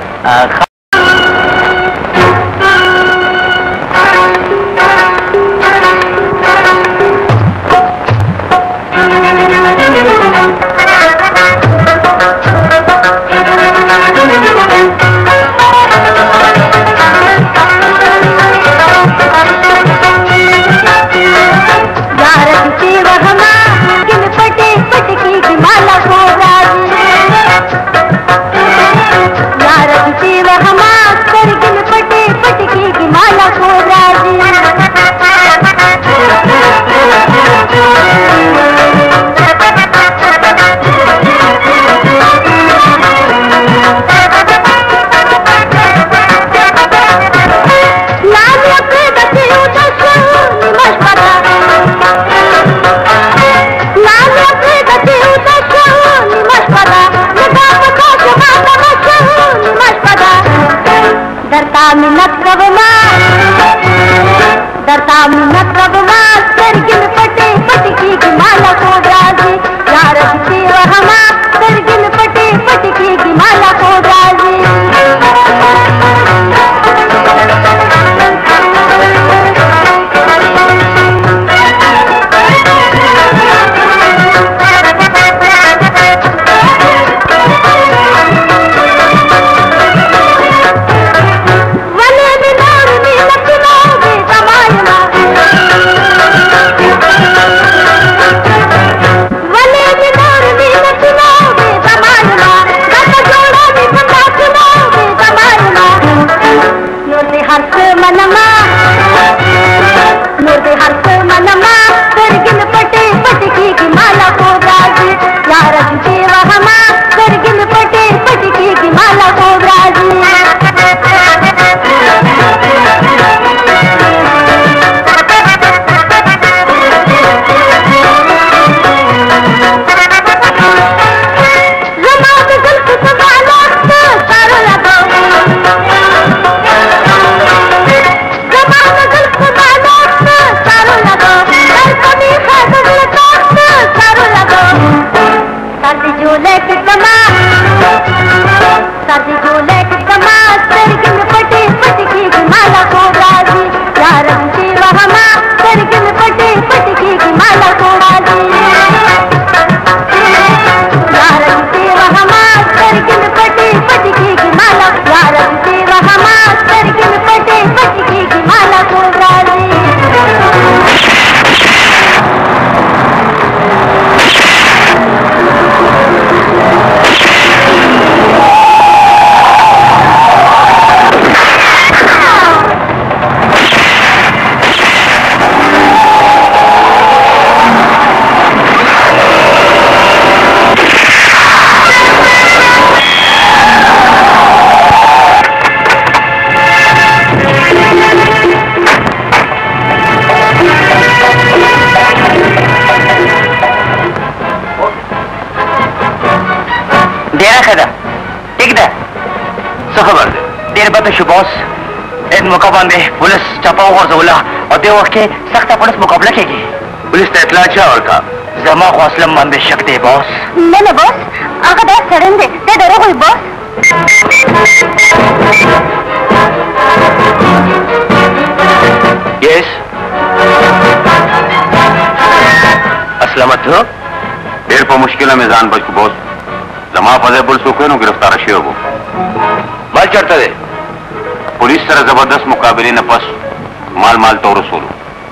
बॉस इन मुकाबला में पुलिस चपाओ और जोला और देव के सख्त पुलिस मुकाबला केगी पुलिस ने इतला अच्छा और था जमा हौसलम मन में शक दे बॉस नहीं नहीं बॉस आगे दस सड़न दे ते डरो कोई बॉस यस असलमत हो देर पर मुश्किल में जान बच बॉस जमा पदे पुलिस को क्यों गिरफ्तार शे हो माल चढ़ता दे पुलिस तरह जबरदस्त मुकाबले न पस माल माल तो रसूल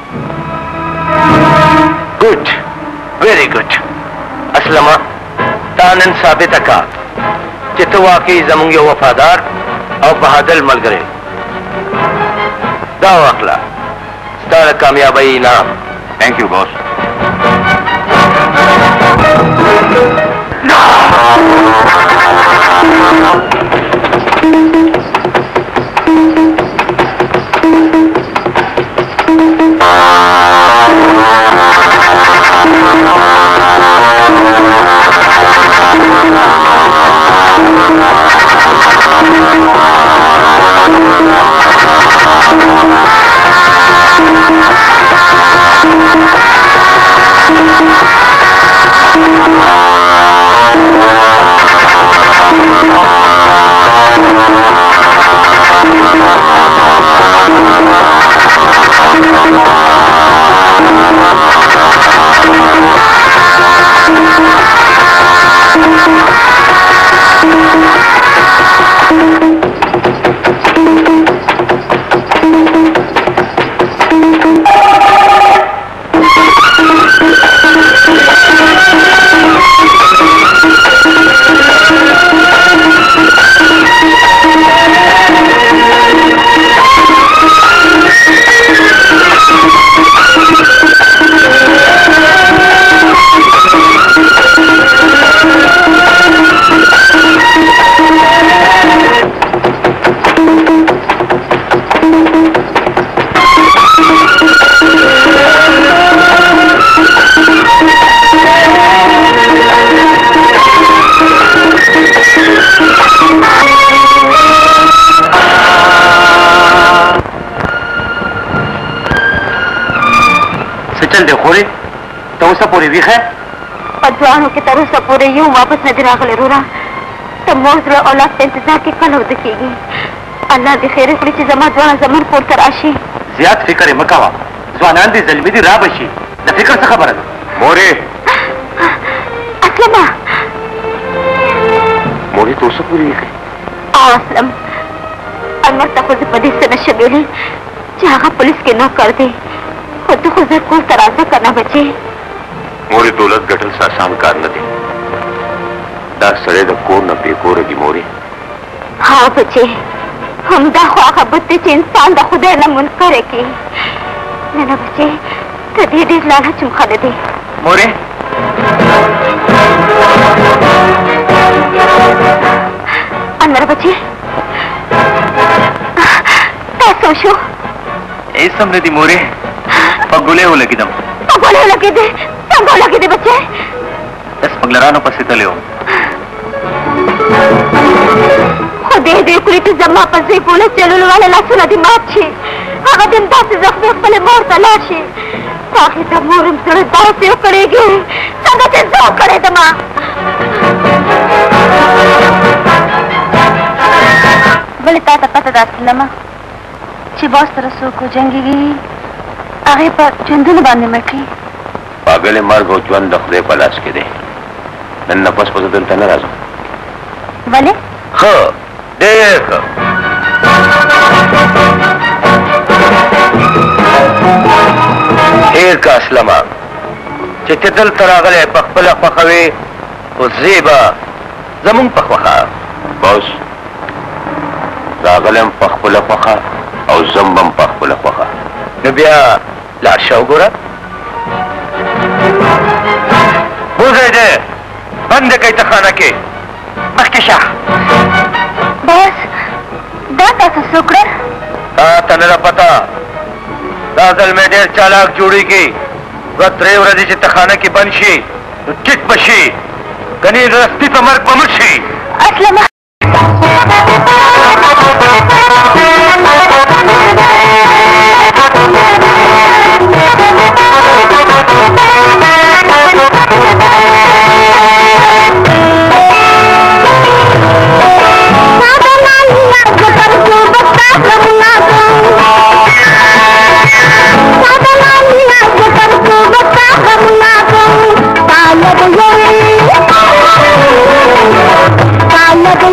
गुड वेरी गुड असलमा तानन साबित का चितो वाकई जमुंगे वफादार और बहादुर मलगरे दाव अखला स्टार कामयाबी इनाम थैंक यू बॉस की तरह से पूरे यूं वापस नजर आ गए रोरा तो मोजरा औलाद के इंतजार की कल हो दिखेगी अल्लाह दी खैर करी ची जमा द्वाना जमन पोर तराशी ज्यादा फिक्र मकावा जवानान दी जल्मी दी राबशी न फिक्र से खबर मोरे असलमा मोरे तो सब पूरी है आओ असलम अनवर तक पदी से नशबेली जहाँ पुलिस के नौक कर दे खुद खुद को तराजा करना बचे मोरी दौलत गठल सा आसान कार न दे दा सड़े द कोर न बेकोर की मोरी हाँ बच्चे हम दा ख्वाह बत्ते चे इंसान दा खुदा न मुनकर की नैना बच्चे तो दे दे लाला चुमखा दे दे मोरी अंदर बच्चे ऐसा शो ऐ समझ दी मोरी पगुले हो लगी दम पगुले हो लगी दे संगो लगी दे बच्चे इस पगलरानो पसी तले हो खुदे दे कुलिटी जम्मा पसी बोले चलने वाले लासुला दी माची आगा दिन दास जख्मी पले मोर तलाशी ताकि तब मोरम सड़े दास यो करेगी संगत जो करे दमा बोले ताता पता दास लमा ची बॉस तरसो को जंगीगी आगे पर चंदन बांधने मटी पागले मार्ग ज्वान दखले पलाश के दे नन नफस पसदल तन राजो वाले हाँ देख हेर का असलमा चित्ते दल तरागले पखपला पखवे उज़ेबा जमुन पखवखा बॉस रागलम पखपला पखा और जम्बम पखपला पखा नबिया लाशा उगोरा बुझे दे बंद कई तखाना के मखकेशा बस दाता से सुकड़े ता तनरा पता दादल में देर चालाक जोड़ी की वक्त रेव रजी से तखाना की बनशी चित बशी कनी रस्ती पर मर पमुशी असलमा Let's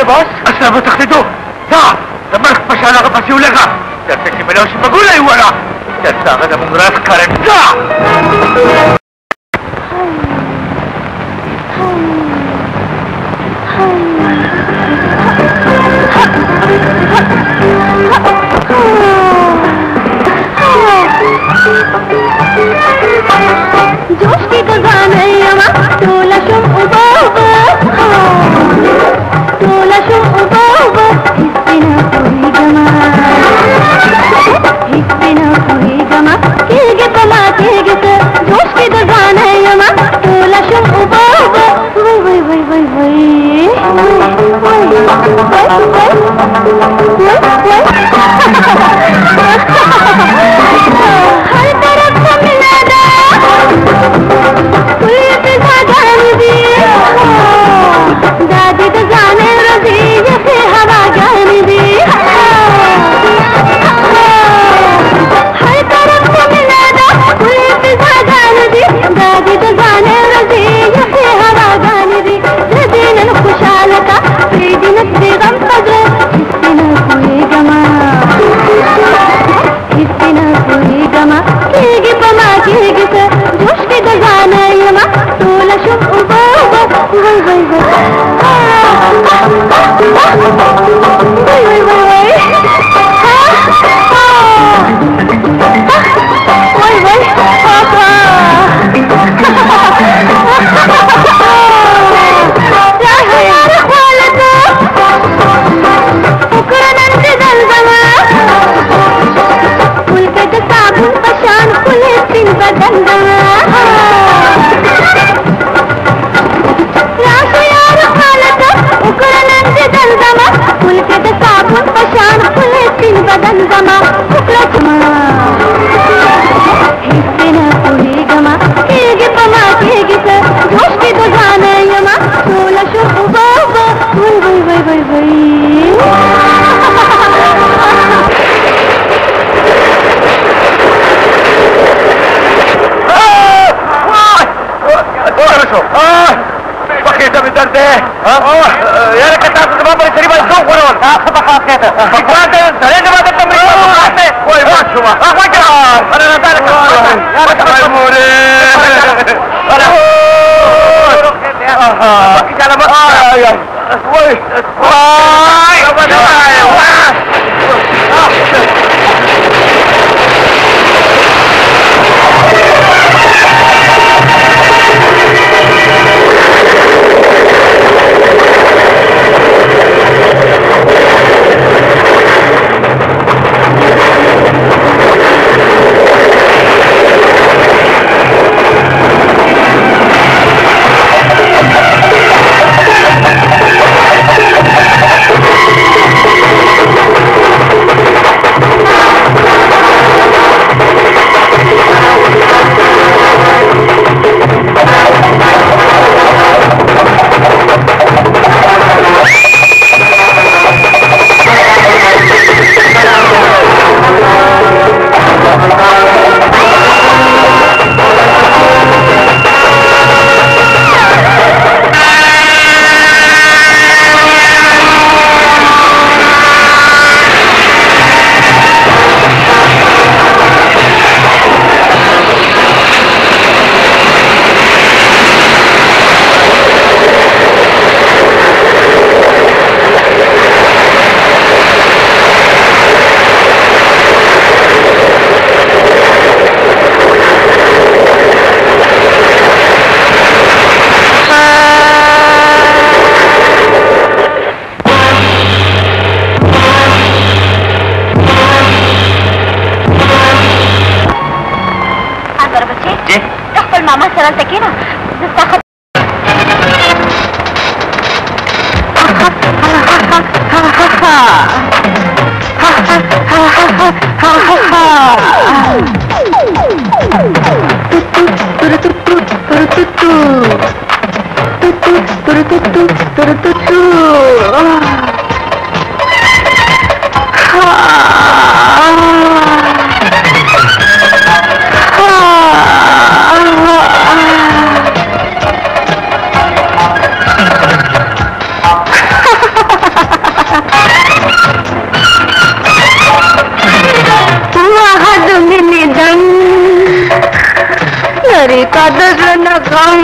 boss? Asa mo taktido? Da! Namark pa siya nakapasiwala ka! Dati si Malaw si Magulay, wala! Dati ka na mong raskaran ka! जोश की गजाने यमा टोला शुम उबावा टोला शुम उबावा हिस्सेना पूरी गमा हिस्सेना पूरी गमा केगे पमा केगे से जोश की गजाने यमा टोला शुम उबावा वही वही वही वही वही हर तरफ से मिला दादी तो जाने रजी जैसे हवा जाने दी हर तरफ से मिला दा कोई पिज़्ज़ा जाने दी दादी तो जाने रजी जैसे हवा जाने दी दिन खुशहाल का दिन से गम पजरे इससे न कोई गमा इससे न कोई गमा केगी पमा केगी से जोश के दजाना यमा टोला शुम उबावा वही वही वही वही वही वही साबुन पशान खुले सिन बदंगा राशि यार हालत उकरनंद दंगमा खुलके तो साबुन पशान खुले सिन बदंगमा उकला जमा हिस्से न पूरी गमा केगे पमा केगे से जोश के तो जाने यमा टोला शुम उबावा वही वही वही वही वही بقيت بالدرد ايه؟ اه يا ريت كنت عارف بابا يشتري بقى السوق ولا ولا اه صباح كده فكرت انت ليه ما تتمرين وي ما شو ما اه فكر انا نزلك يا ريت ميموري انا اه بقيت على بقى وي मामा सरल तके ना ताकत लरे का दर्द गम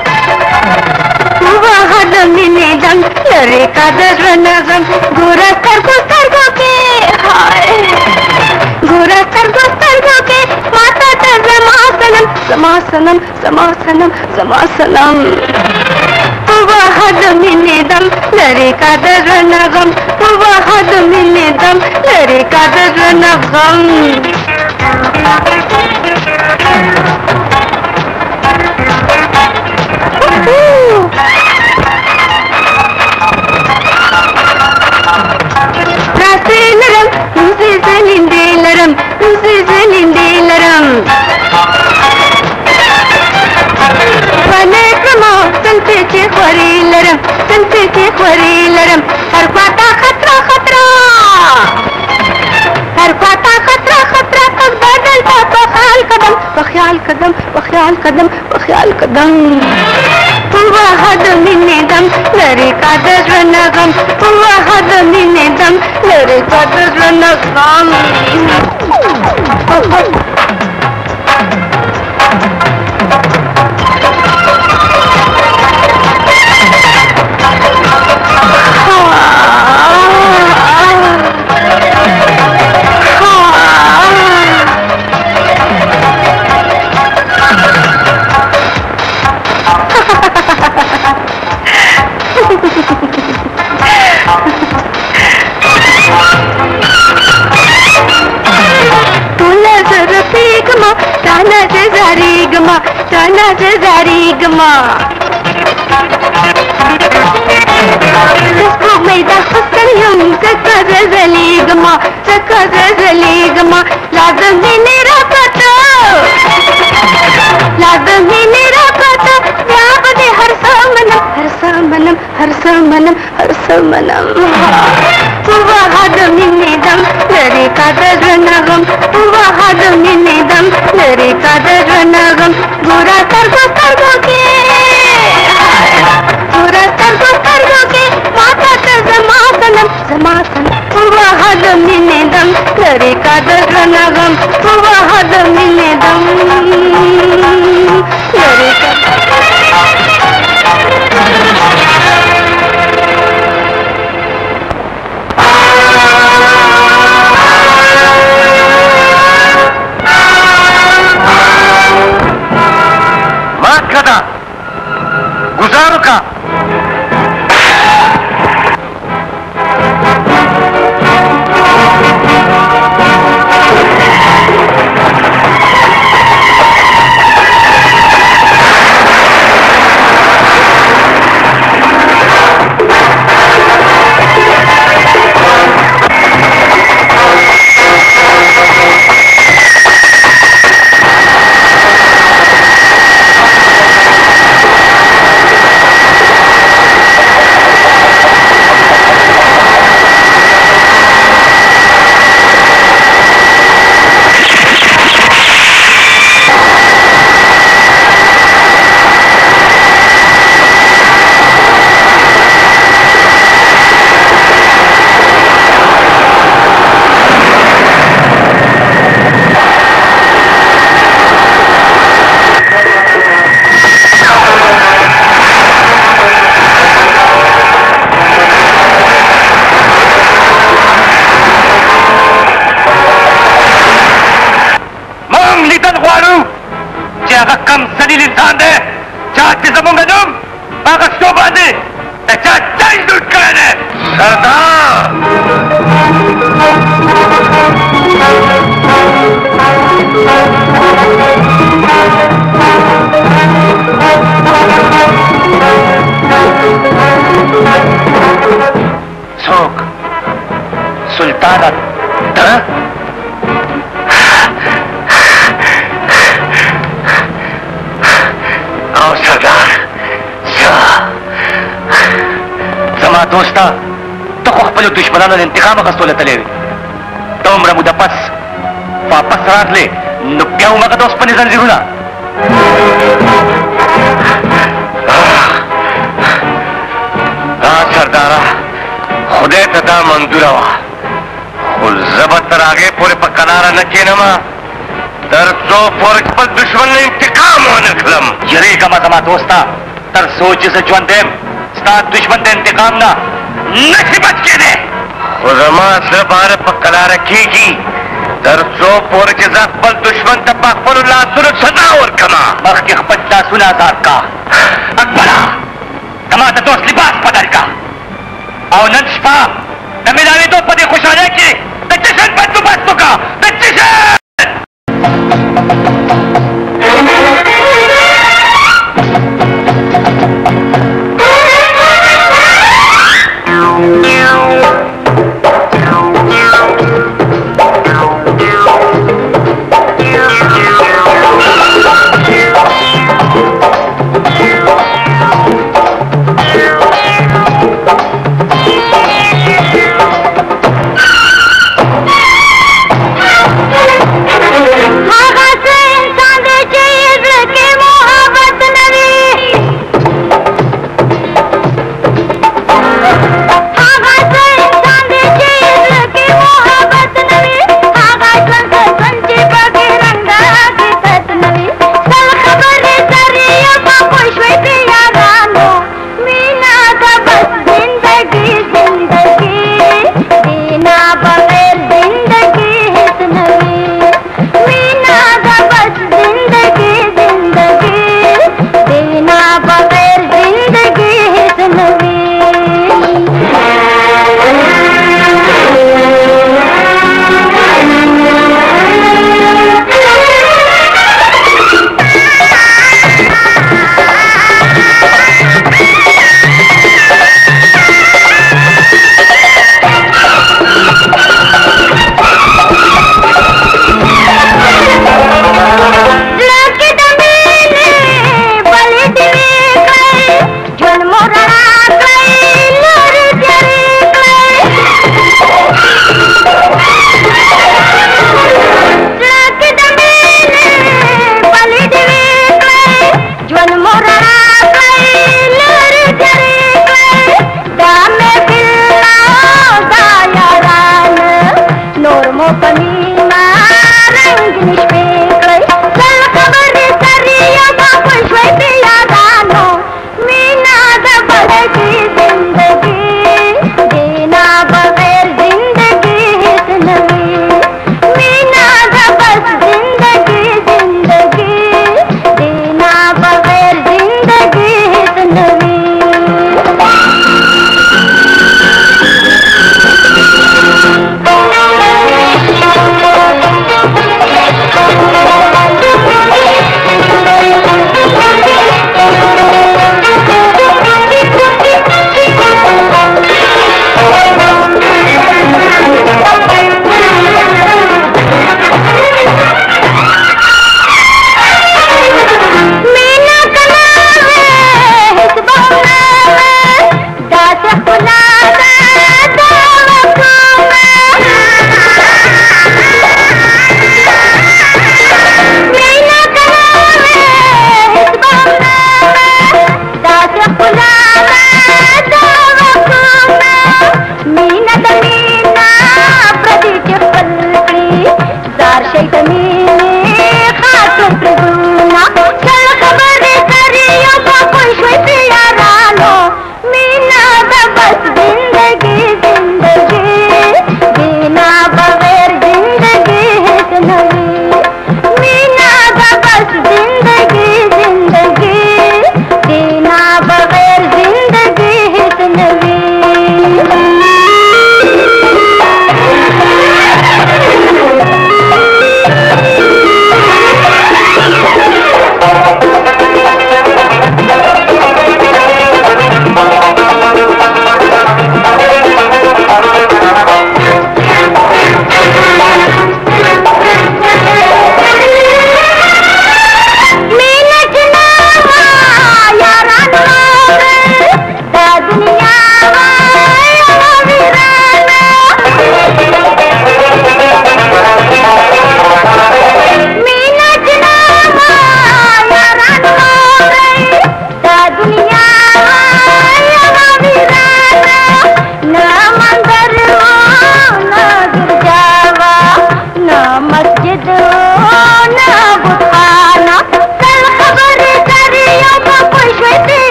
वहाँ दमिने दम लरे का दर्द गम गोरा सरगो सरगो के हाय गोरा सरगो सरगो के माता समासनम समासनम समासनम समासनम वहाँ दमिने दम लरे का दर्द गम वहाँ दमिने दम लरे का दर्द गम Rasilram, Lusisalindilaram, Lusisalindilaram. Panekrama, Santeche Khwarilaram, Santeche Khwarilaram. Harpata khatra khatra. Harpata khatra khatra. Tag badal pa bakhal kadam, bakhal kadam, bakhal kadam, bakhal kadam. वहाँ दमिने दम लरे का दर्द गम वहाँ दमिने दम लरे का दर्द गम Tana Cezari Gama, Tana Cezari Gama. Disco made a hustle, Saka Cezali Gama, Saka Cezali Gama. Lada Minera Pata, Lada Minera Pata, Yabade Harsamanam, Harsamanam, Harsamanam, Harsamanam. वहाँ दमिने दम लरे का दर्द गम वहाँ दमिने दम लरे का दर्द गम गोरा सरगो सरगो के गोरा सरगो सरगो के माता समासनम समासनम वहाँ दमिने दम लरे का दर्द गम वहाँ दमिने दम लरे का गुजारो का दोस्ता तो खपल दुश्मनान इंतकाम कस्तोले तलेवी तोमरा मुदा पस वापस रातले नुक्या उमा का दोस्त पने जंजीरुना आ सरदारा खुदे तदा मंजूरावा खुल जबत आगे पूरे पकनारा न केनमा दर जो फौज पर दुश्मन ने इंतकाम मोनखलम यरे कमा कमा दोस्ता तर सोच से ज्वन देम स्ता दुश्मन दे इंतकाम ना नहीं बच के दे खुदमा से बार पकला रखीगी तर सो पोर के जख्बल दुश्मन तपक पर ला सुरक सदा और कमा मख के खपत्ता सुना साहब का अकबरा कमा तो दोस्त लिबास पदर का और नंशपा तमिलावी तो पदे खुश आ जाए कि तच्चिशन पर तू बस तुका तच्चिशन इंसान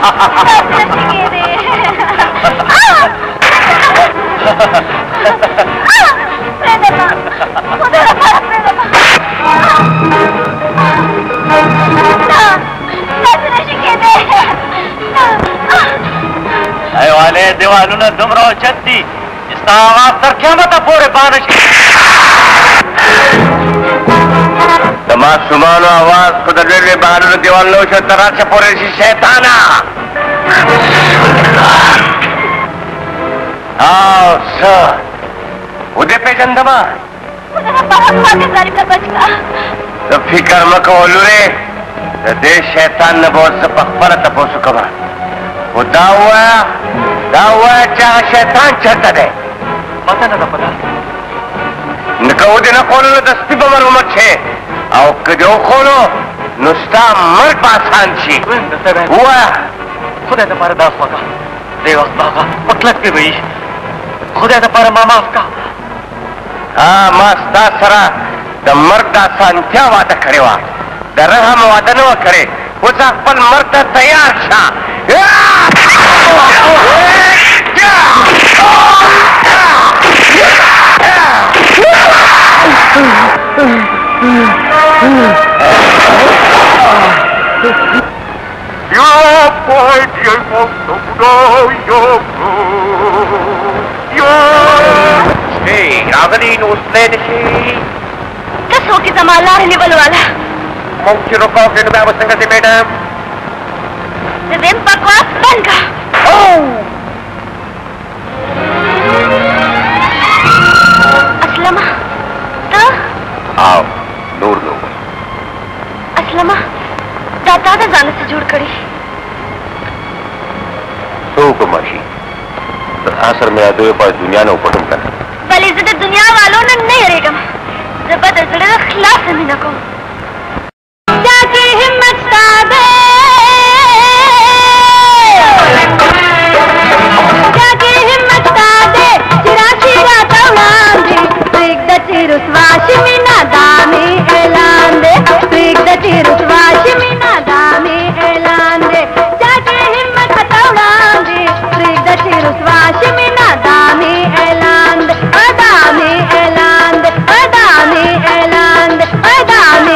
वाले दीवानों ने दुमरो चत्ती इसका आवाज तर क्या मत पूरे बारिश तमासुमानो आवाज को दर्जे बाहर दीवान लो शो तरह से पूरे सी शैताना आओ सर उदे पे जंदमा तो फिकर मत करो रे दे शैतान ने बहुत से पखपर तपोसु कमा वो दावा दावा चाह शैतान चढ़ता दे पता ना पता निकाउ दिन खोलो दस्ती बमर उमर छे आओ कजो खोलो नुस्ता मर पासान छी हुआ खुदा ने पारा दास मका देवस बागा पकलत पे भई खुदा ने पारा मामा आपका हाँ मास्ता सरा द मर्दा सांत्या वादा खड़े वा द रहम वादा न खड़े उस अपन मर्द तैयार छा Your boy, dear, Hey, Ravani knows played she. Just hope it's a mala level wala. Monkey rock off into the Abasanga, madam. The Vim Pakwas Banga. Oh! Aslama. The? आओ दूर लो असलमा दादा ने जाने से जुड़ करी तो कुमाशी तो आसर में आदे पास दुनिया ने उपटम करना बल इज्जत दुनिया वालों ने नहीं रहेगा जबरदस्त लड़का खिलाफ नहीं ना को जाके हिम्मत सादे जाके हिम्मत सादे चिरा चिरा तौलांदे ट्रिक द चिरुस वाशिमिना दामी ऐलान दे ट्रिक द चिरुस वाशिमिना दामी ऐलान दे जाके हिम्मत तौलांदे ट्रिक द चिरुस वाशिमिना दामी ऐलान दे अदामी ऐलान दे अदामी ऐलान दे अदामी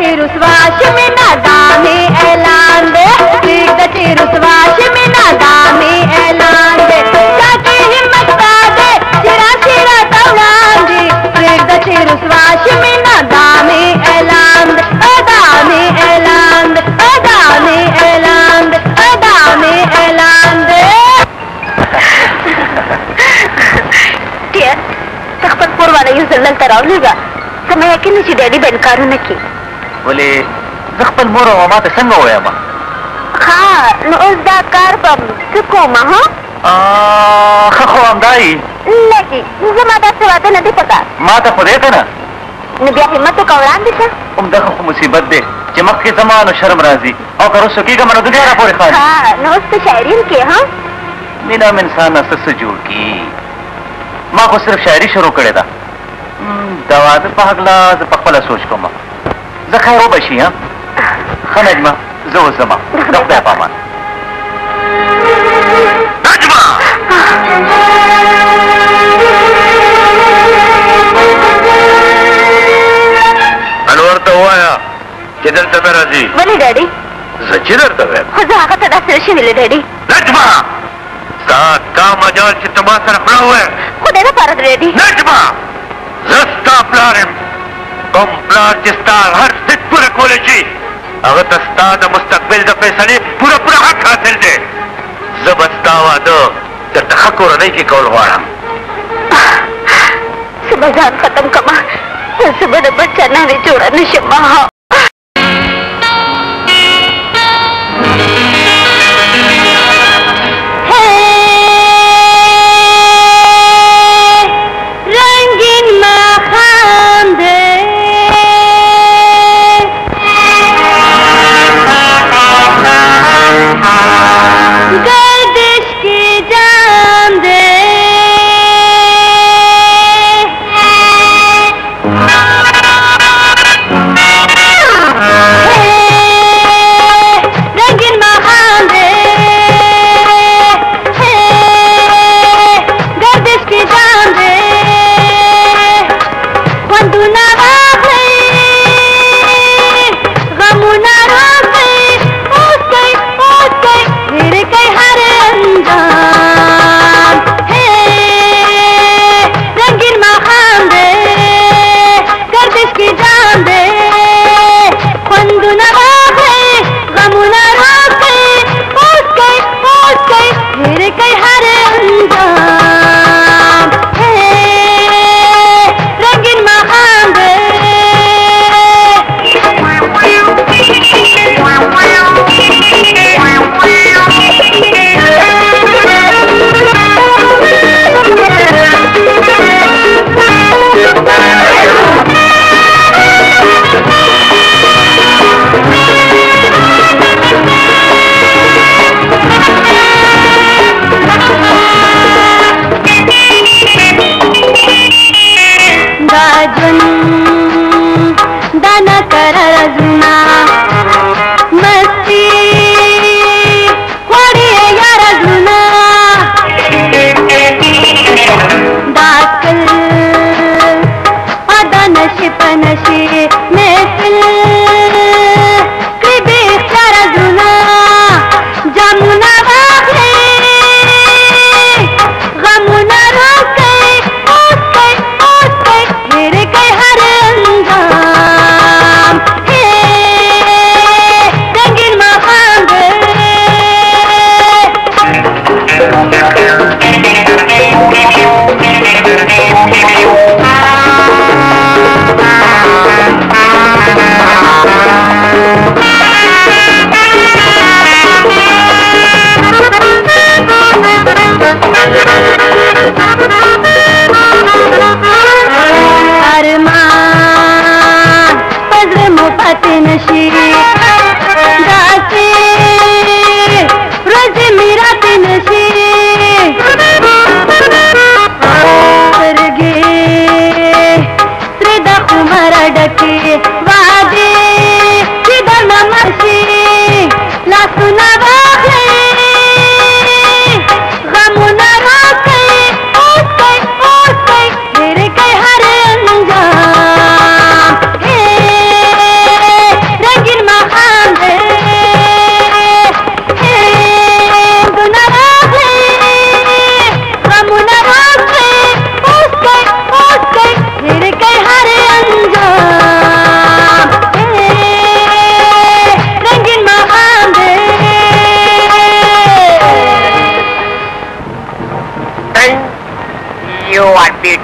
चिरुस्वाश में नादामी ऐलान दे, प्रीत चिरुस्वाश में नादामी ऐलान दे, जाके हिम्मत पा दे चिरा चिरा तौलान दी, प्रीत चिरुस्वाश में नादामी ऐलान दे, अदामी ऐलान दे, अदामी ऐलान दे, अदामी ऐलान दे। टियर तख्पत पोर वाला ये जल्लल तराव लेगा, समय यकीन नहीं डैडी बेनकारू न की। बोले जख्पन मोरो मामा ते संग होया मा। हाँ, नो उस दा कार बम सुको मा हाँ? आ खो आमदाई। लगी, मुझे माता से बातें नहीं पता। माता पढ़े थे ना? नबिया हिम्मत तो कवरान दिशा? उम देखो को मुसीबत दे, चमक के ज़मान और शर्म राजी, और करो सकी का मनो दुनिया रापोरे खान। हाँ, नो उस तो शायरीन के हाँ? मीना में इंसान असर से जुड़ की, माँ को सिर्फ शायरी शुरू करे था। दवाद पहगला ज पकला सोच को माँ जखाय हो बशी हाँ खनजमा जो जमा डॉक्टर पामान नजमा अनवर तो हुआ या किधर से मेरा जी वली डैडी जचिदर तो है खुदा आका तदा सिरशी मिले डैडी नजमा साथ का मजाल चित्तमा से रखना हुआ है खुदे ना पारद डैडी नजमा रस्ता प्लारिम कम प्लार जिस्तार हर सिद्ध पूरे खोले जी अगर तस्ताद मुस्तकबिल द फैसले पूरा पूरा हक हासिल दे जबस्ता वादो जब तक हो नहीं की कौल वाला सुबह जान खत्म कमा सुबह बच्चा ना रे जोड़ा निशमा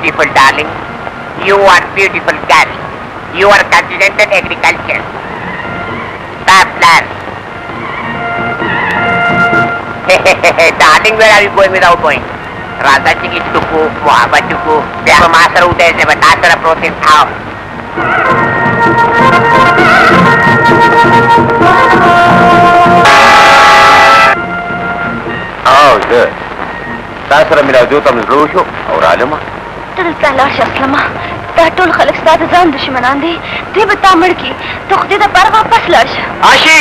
beautiful, darling. You are beautiful, Gary. You are continental agriculture. Stapler. Darling, where are you going without going? Raza Singh Istuku, Mohabbat Chuku, Vyama Master Uday se bata tera process thao. Oh, good. تاسره ملاویدو ته مې زړه وشو او رالمه ته دلته لاړ شه اسلمه دا ټول خلک ستا د ځان دشمنان دي دوی به تا مړ کړي ته خدای دپاره واپس لاړ شه آشي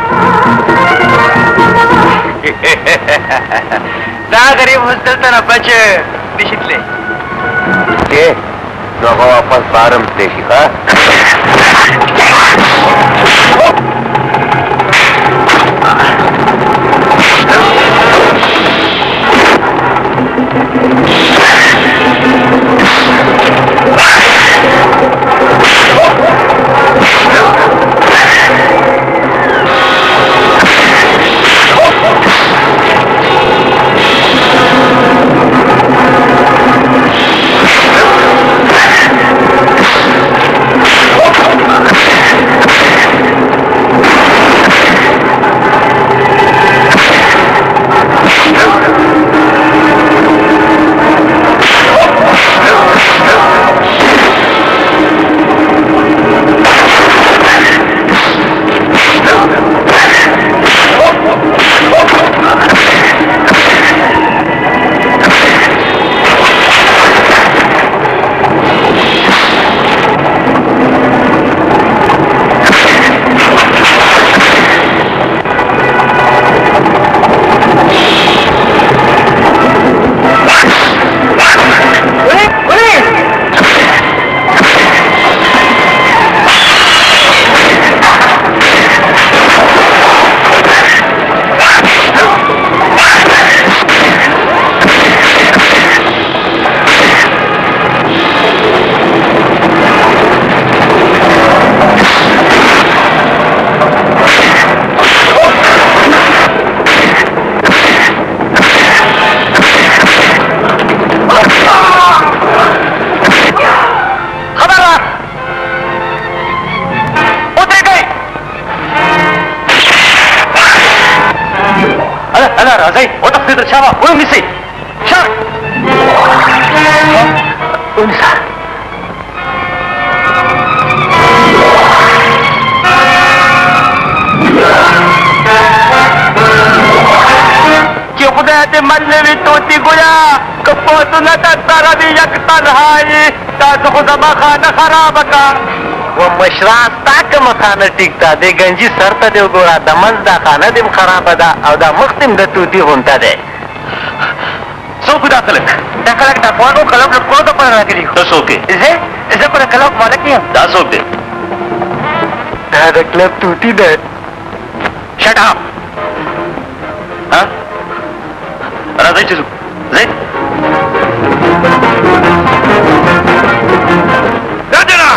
دا غریب اوس دلته نه بچ نشي تللی چې نو هغه واپس بارم تللی شي ښه راځئ وتښتئ تر شا ونیسئ شا ونیسه چې خدای دې مل نه وي طوطي ګویا که پوځونه در سره وي یک تنهایي تاسو خو زما خانه خرابه کړه و مشران ستا کومه خانه ټیک ده د ګنجي سر ته دې وګوره د منځ دا خانه دې م خرابه ده او دا مخ دې م د توتي غونته دی څوک دا خلک دا خلک د افغانو کلب له کور دپاره راغلي ته څوک یې زه زه په د کلب مالک یم دا څوک دی دا د کلب توتي دی شټ اپ ها راځئ چې ځو ځئ راځئ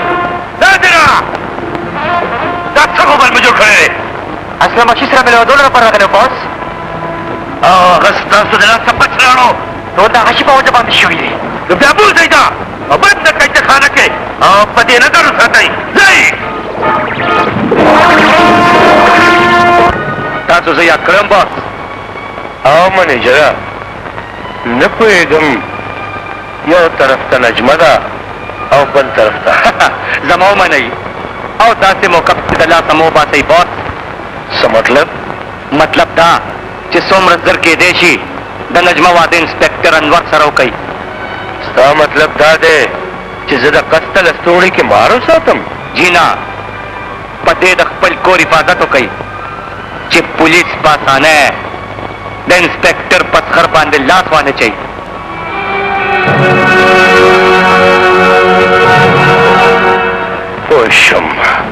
دا څه موبایل مې جوړ کړی دی اسلم بخشي سره مې له ودو لپاره راغلی باس هغه ستاسو د لاسه پچ راړو ټول د غشي په وجه باندې شوي دي نو بیا بوځئ دا او بند نه کړئ خانه کې او په دې نظر وساتئ ځئ تاسو زه یاد کړم باس او منیجره نه پوهېږم یو طرف ته نجمه ده او بل طرف ته زما ومنئ او داسې موقع پسې د لاسه مه وباسئ باس څه مطلب مطلب دا چې څومره زر کېدی شي د نجمه واده انسپکټر انور سره وکئ ستا مطلب دا دی چې زه د قسته لستوڼي کې مار وساتم جی نه په دې د خپل کور حفاظت وکئ چې پولیس په اسانه د انسپکټر په سخر باندې لاس وانه چي پوه شم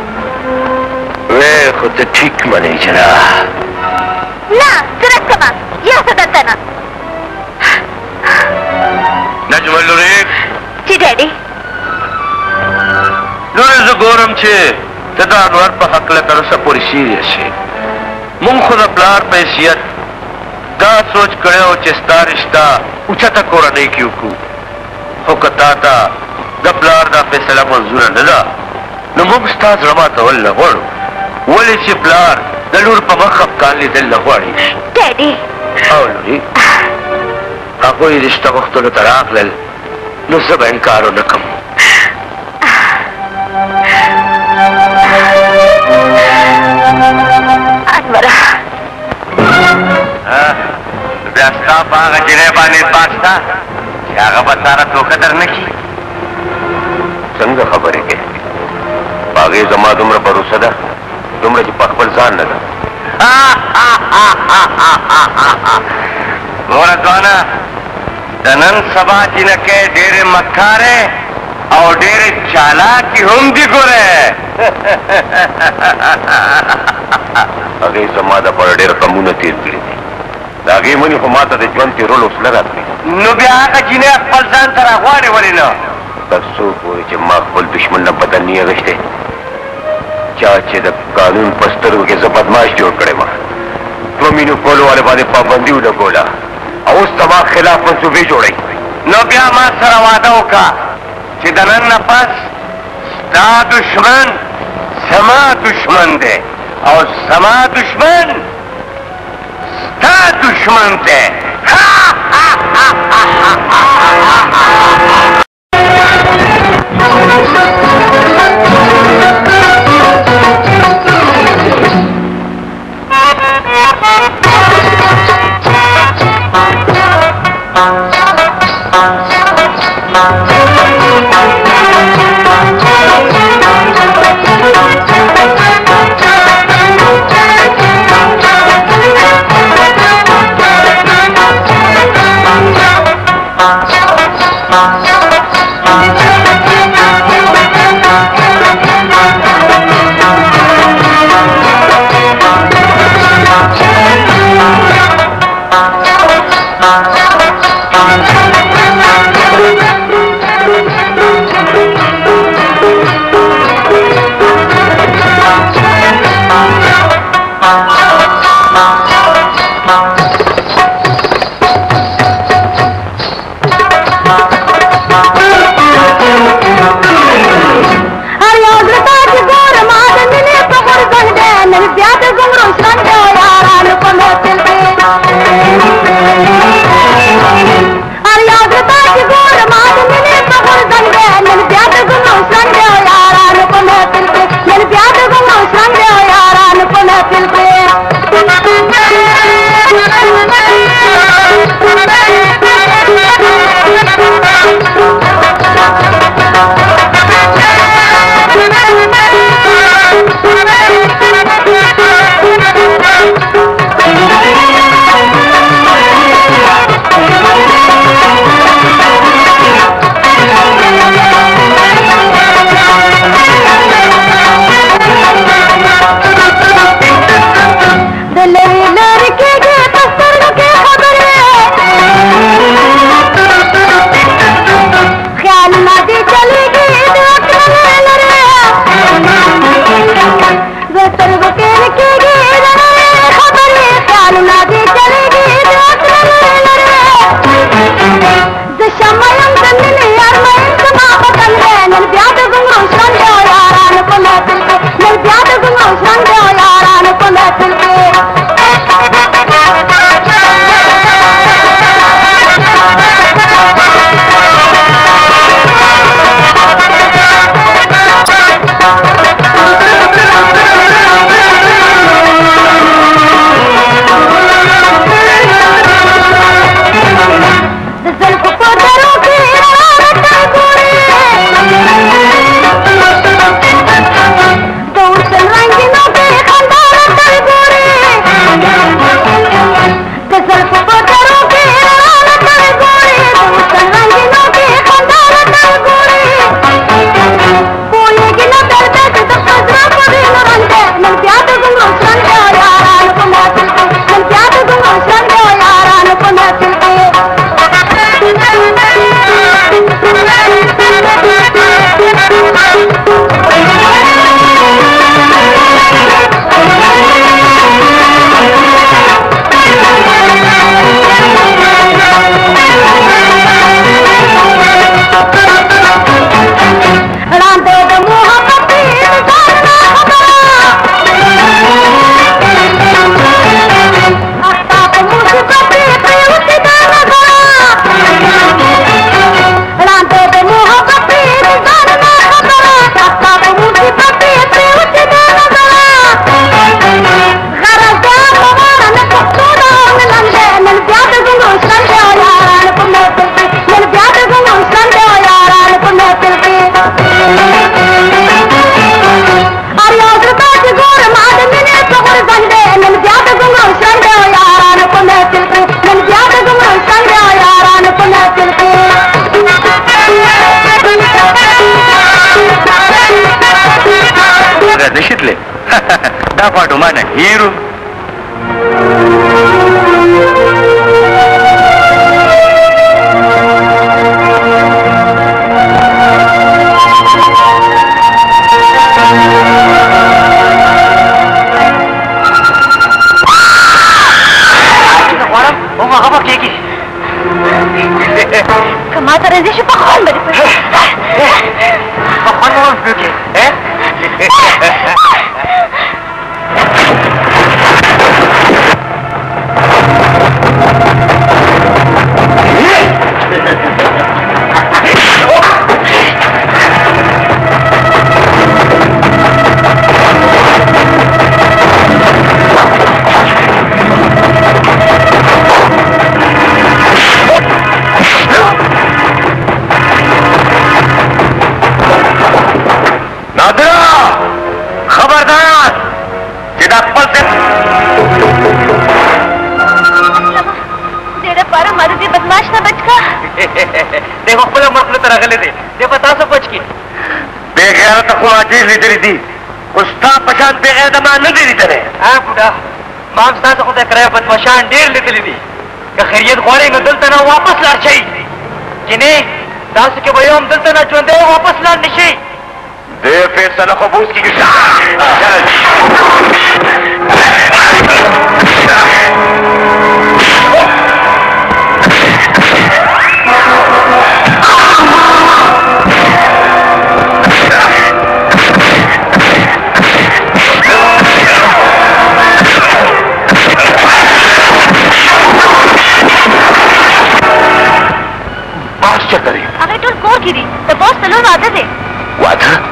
وی خو ته ټیک منیجره نه زه رسمه یاسه دلته نه نجمه لورې چې ډیډي لورې زه ګورم چې ته د انور په هکله تر اوسه پورې سیریس یې مونږ خو د پلار په حیثیت دا سوچ کړی و چې ستا رشته اوچته کورنۍ کې وکړو خو که تا ته د پلار دا فیصله منظوره نه ده نو موږ ستا زړه ماتول نه غواړو ولې چې پلار د لور په مخ خفقان لیدل نه غواړي ډیډي او لورې هغوی رشته غوښتلو ته راغلل نو زه به انکار ونه کړم انوره بیا ستا په هغه جنۍ باندې اعتبار شته چې هغه به تاره دوکه در نه کړي څنګه خبرې کوې په هغې زما دومره بروسه ده دومره چې په خپل ځان نه ده ګوره ځوانه د نن سبا جینکۍ ډېرې مکارې او ډېرې چالاکې هم دي ګوره هغې زما دپاره ډېر غمونه تېر کړي دي د هغې منې خو ما ته د ژوند تېرولو وسله راتلي نو بیا هغه جینۍ خپل ځان ته راغواړې ولې نه تر څو پورې چې ما خپل دښمن نه بدن نه اغېشتی چا چې د قانون په سترګو کې زه بدماش جوړ کړی وم دوه مینو کولو والے باندې پابندي ولګوله او اوس زما خلاف منصوبې جوړوي نو بیا ما سره واده وکړه چې د نن نه پس ستا دشمن زما دشمن دی او زما دشمن ستا دشمن دی Thank you. dapat mana hero. Kamata Razi siya pakon ba dito? Pakon mo ang buki, eh? देखो पहले मसले तरह गले थे ये बता सब बच की बेगैर तो को आज ही दे दी उस्ता पहचान बेगैर दमा न दे दी तेरे हां बुढ़ा माम साथ को देख रहे बद पहचान ढेर ले दी का खैरियत खोरे में दिल तना वापस लार चाहिए जिन्हें दास के भयो हम दिल तना चुंदे वापस लार निशी दे फैसला कबूल की अगर तुम कोर गिरी तो बहुत सलोन वादे थे वादा